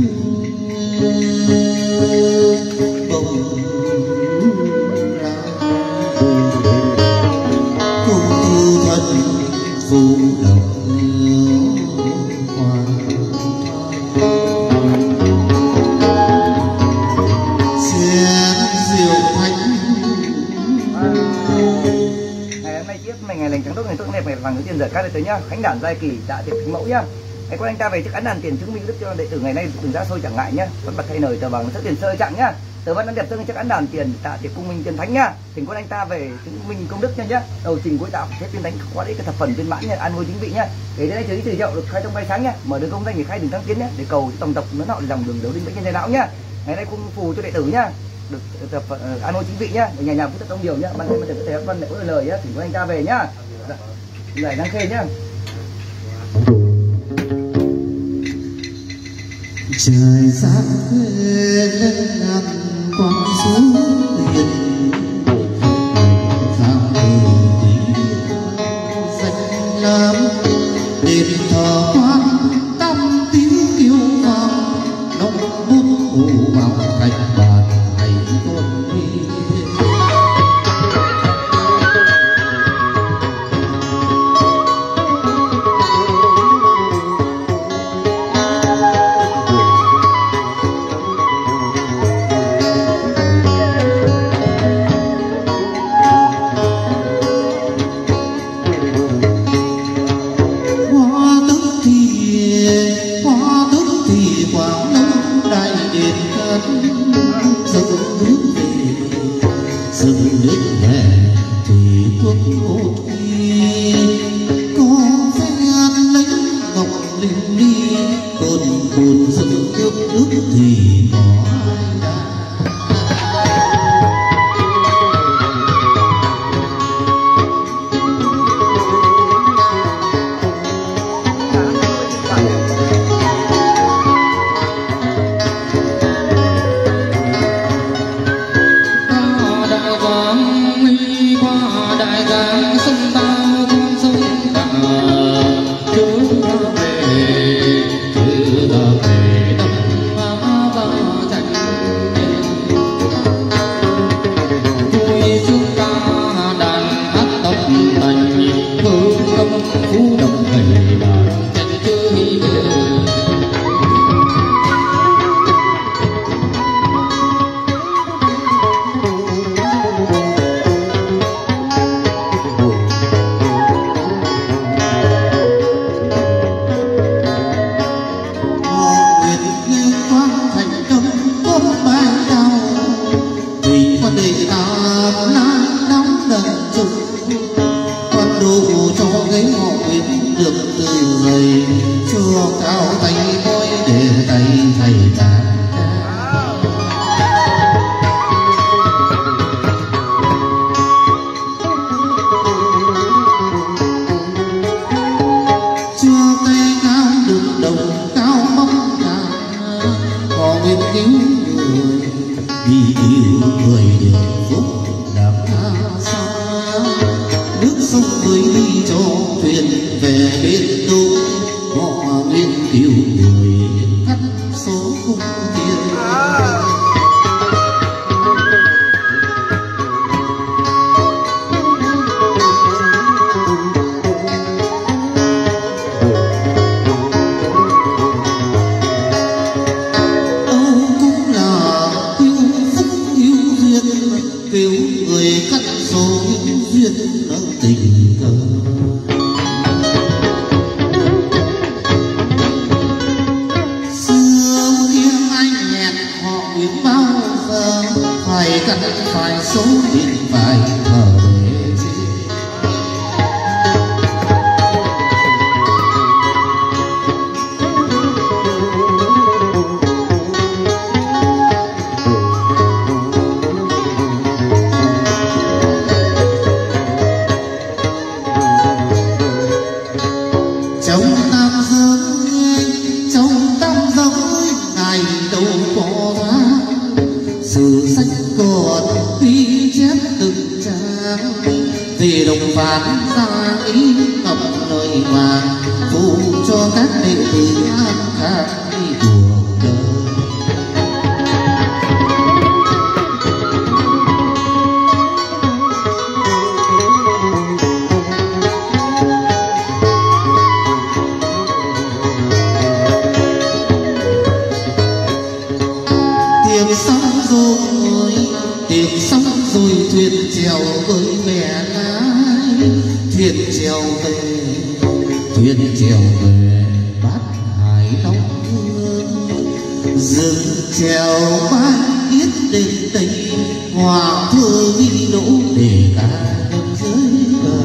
bông lá cùng thư thân phù lộc hoa ngày lành trắng tốt ngày tốt đẹp ngày vàng người tiền rửa các đệ tử nhá. Khánh đản giai kỷ tạ tiệc kính mẫu nhá. Ngày qua anh ta về trước ấn đàn tiền chứng minh đức cho đệ tử ngày nay đừng ra sôi chẳng ngại nhá. Vẫn bật thay nời tờ bằng sắc tiền sơ trạng nhá. Tờ văn ăn đẹp tương chắc ấn đàn tiền tạ tiệc cung minh chân thánh nhá. Thỉnh quân anh ta về chứng minh công đức nha nhá. Đầu trình cuối tạo phép tiên thánh qua đấy cái thập phần viên mãn nha, an vui chính vị nhá. Để đến đây từ từ dậu được khai trong bay sáng nhá. Mở đường công danh để khai đường thăng tiến nhá, để cầu tổng tộc nó họ dòng đường đấu đinh trên đạo nhá. Ngày nay cung phù cho đệ tử nhá. Được tập uh, an vui chính vị nhá. Để nhà nhà cũng rất đông nhiều nhá. Ban đêm được cái văn để ôi lời nhá. Thỉnh quân anh ta về nhá. Giải năng khê nhá. Trời sáng lên ngàn quang xuống tiền sao người danh lắm đền thờ quan tâm tiếng yêu vang nông bút ủ vào cạnh bàn ngày con đi vì đồng phán ra ý ngọc lời vàng phù cho các đệ tử an khang đi chùa. về bát hải long hương rừng trèo ban yết đền tây hòa thơ ghi lỗ để ca ngân dưới bờ.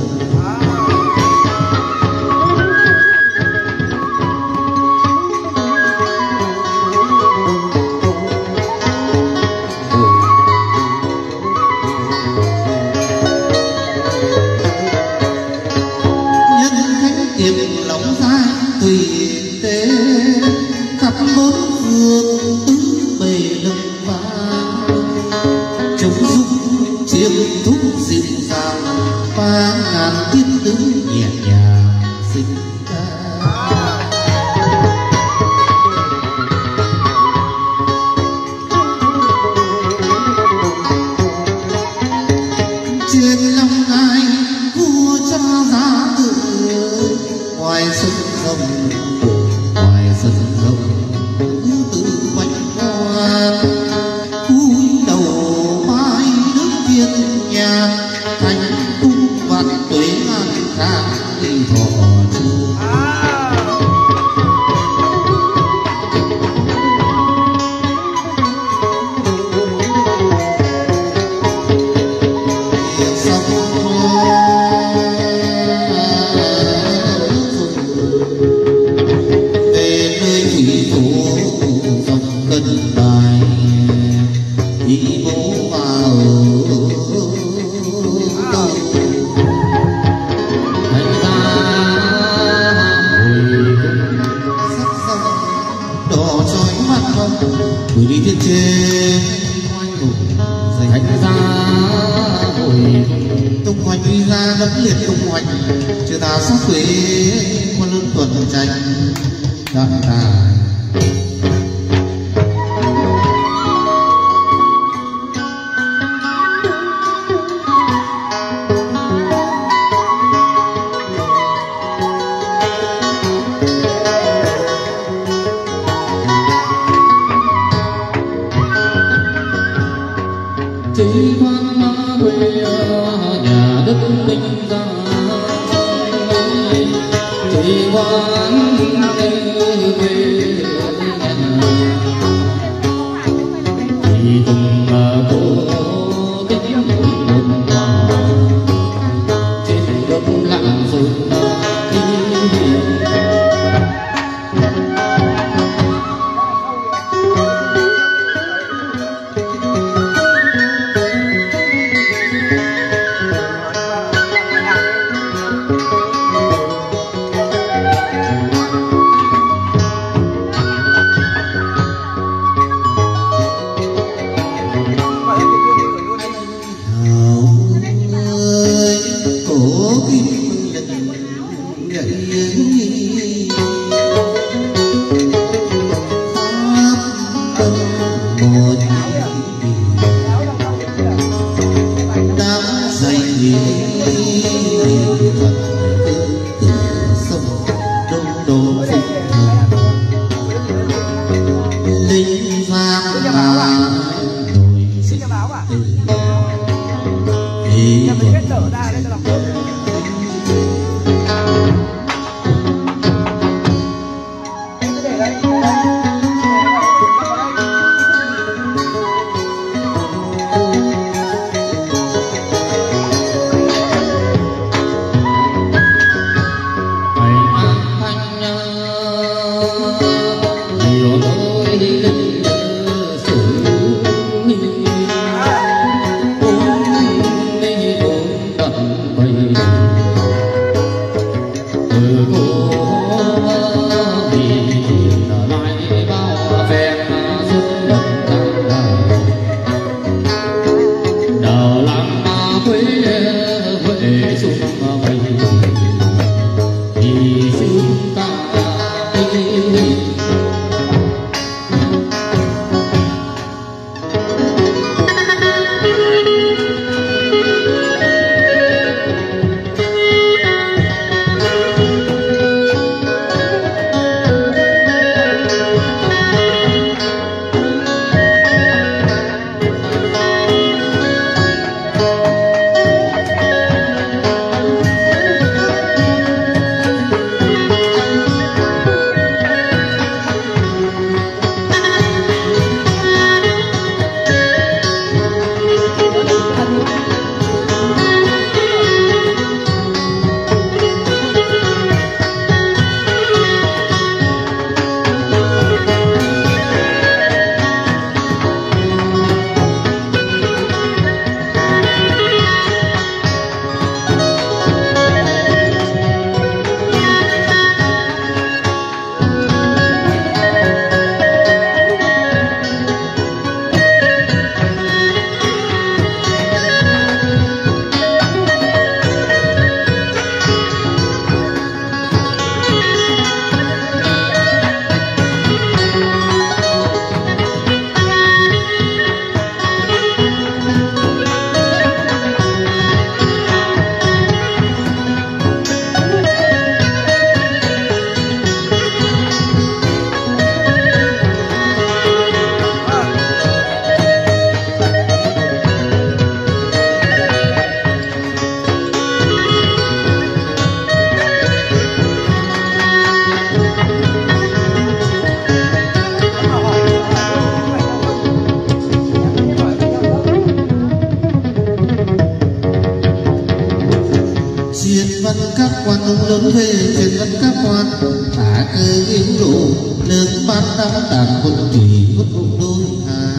trốn về truyền vẫn các quan thả cơ yếu độ nước ban đắm tàn quân thủy quốc vụ đôi hà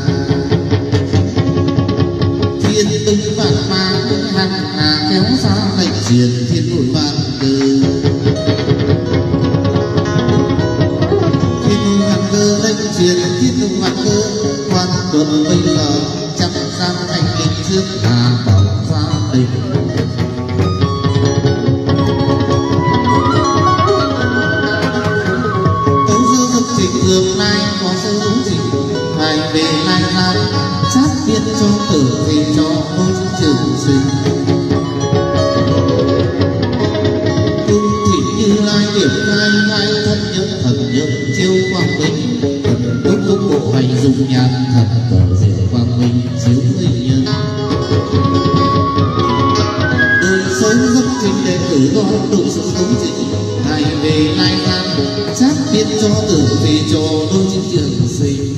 thiên binh vạn ma hàng hà kéo xa lệnh truyền thiên nội vạn cờ thiên nội vạn cơ lệnh truyền thiên nội vạn cơ quan tuần bây giờ trăm gian thành kinh trước hà bảo gia đình tương lai có sự đúng trình hai về lai gian sát biết cho tử thì cho ngôi trường sinh cung thị như lai điểm hai hai thân nhớ thần nhớ chiêu quang minh thần đúc đúc bộ hành dùng nhàn thần cờ diệu quang minh chiếu linh nhân đời sống rất trình đệ tử đó đủ sự đúng trình hai về lai gian sát biết cho tử vì cho đôi chính trường sinh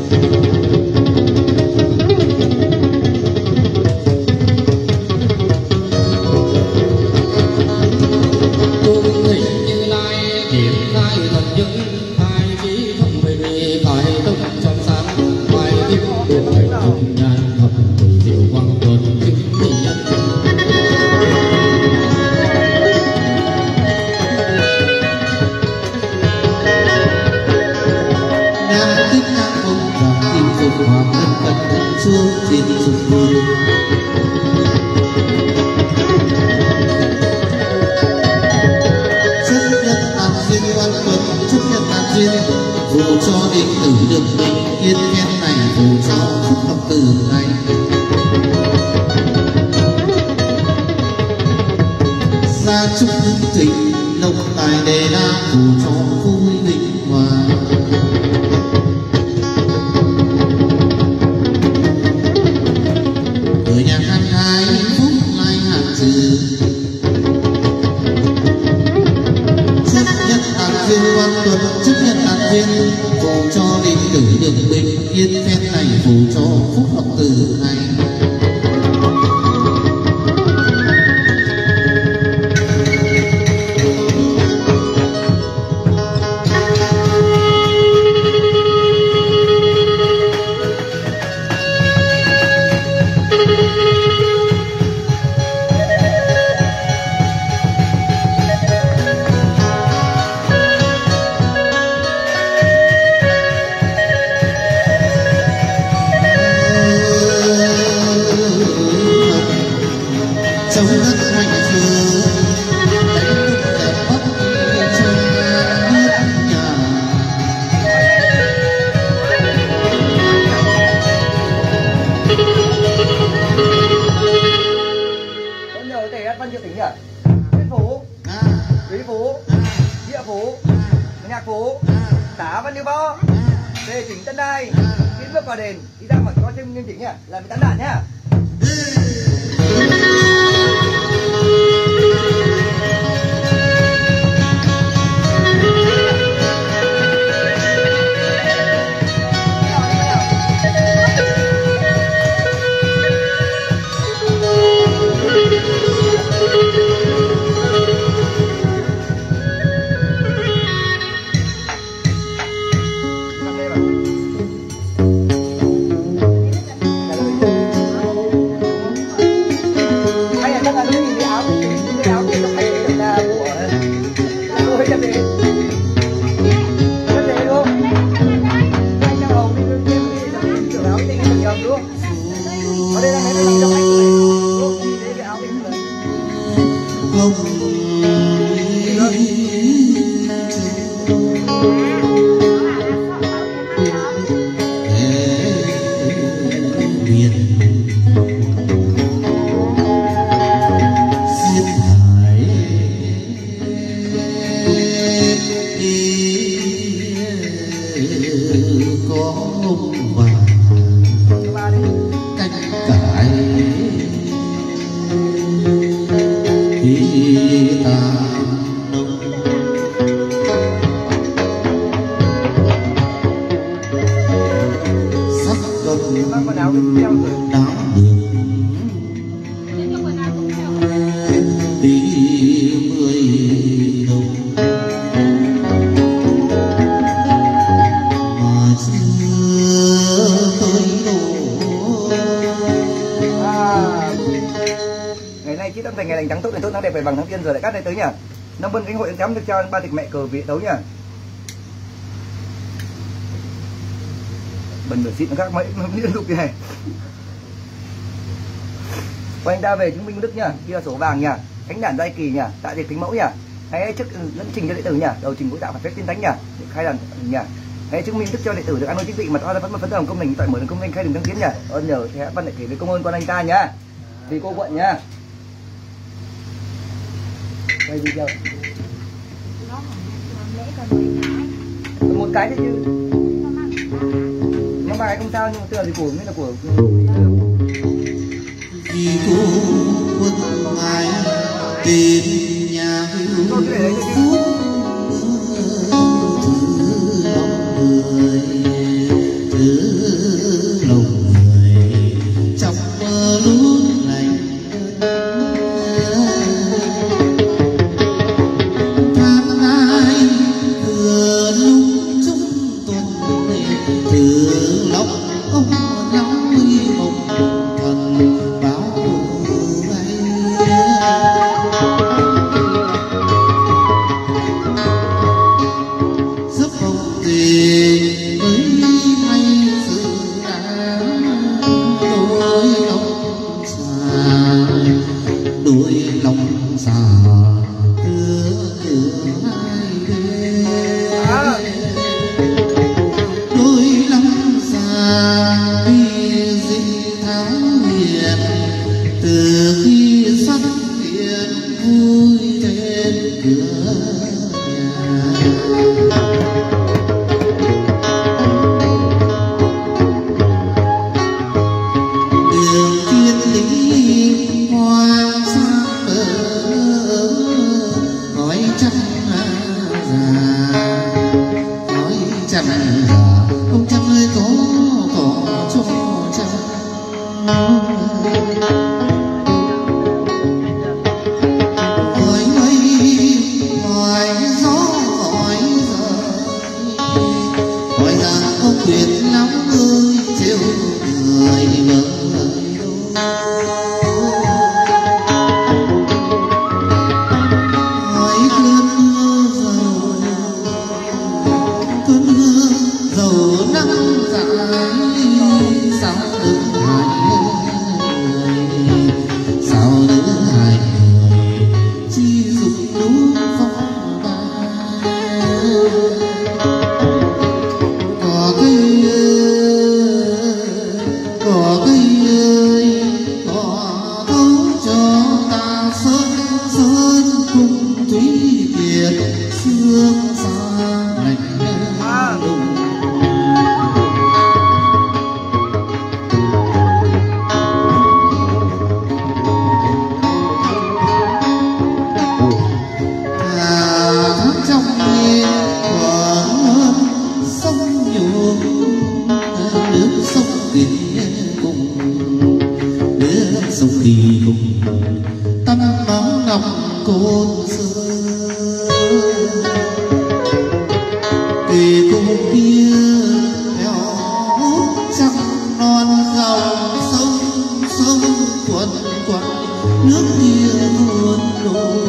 cung thỉnh như lai triển khai thần những hai trí thông về cải tông trong sáng mai tiếp độ hành trung nhan thập tử diệu quang tuần kính thị nhân hoàng thân cận thân xuống trên dục vương chấp nhất an duyên quan tuần chấp nhất an duyên dù cho đệ tử được mình yên khen này dù cho phúc học từ này gia chúc hưng thịnh lộc tài đề đa dù cho vui vinh hòa chấp nhận an duyên phù cho đệ tử được bình yên phen này phù cho phúc học từ này trong đất hoành phương đánh đúc đẹp bắc trong nước nhà có nhờ thể hát văn chương tỉnh nhỉ Tuyết Phú Quý Phú Địa Phú Nhạc Phú Tả Văn Liêu Võ Đề Chỉnh Tân Đai tiến bước vào đền đi ra mà có thêm nghiêm chỉnh nhỉ làm tán đạn nhá. đi mười lành ngày lành trắng tốt đến tốt nắng đẹp về bằng tháng tiên rồi lại cắt đây tới nhỉ. Năm Vân Khánh hội chấm được cho ba tịch mẹ cờ vị đấu nhỉ. Bần nửa xịn các mấy liên tục như này. Và anh ta về chứng minh đức nhá, kia là sổ vàng nhá, khánh đản giai kỳ nhá, tại tiệc thính mẫu nhá. Hãy trước dẫn trình cho đệ tử nhá, đầu trình cũng tạo phật phép tiên thánh nhá, để khai đàn nhá. Hãy chứng minh đức cho đệ tử được ăn nôi chính vị, mà to ra phấn phấn đồng công mình tại mở đường công danh khai đường thăng tiến nhá. Ơn nhờ thế văn lại kể với công ơn con anh ta nhá, vì cô quận nhá. Quay video. Một cái thôi chứ. Nó bài không sao nhưng mà tức là gì của mới là của. Vì cô quân ngài tìm nhà hữu phúc thứ lòng người trong mơ lúc lạnh tháng hai vừa lúc chúng tuần từ lòng ông nóng huy mộng thần báo bay giấc mộng tình với hay sự đã đôi lòng xa đôi lòng xa cửa cửa hai bên đôi lòng xa vì gì tháo hiền từ khi xuất hiện vui trên cửa nhà. Đường thiên lý hoa sang bờ khói trăng già khói trăng già ông trăng ơi có có cho trăng hỏi mây hỏi gió hỏi giờ hỏi rằng ông tuyệt lắm ơi trêu người vợ hỏi cơn mưa dầu cơn mưa dầu nắng dài sao đỡ hai người sao đỡ hai người chi dục đúng phong ba có cây ơi có cây ơi có thấu cho ta sơn sơn cùng thủy kiệt sương xa lạnh lùng tháng trong đêm khoảng sông nhuộm nước sông đi cùng nước sông đi cùng tâm máu ngọc côn sơn kỳ cùng kia theo hút trăng non dòng sông sông quần quần nước kia tuôn đổ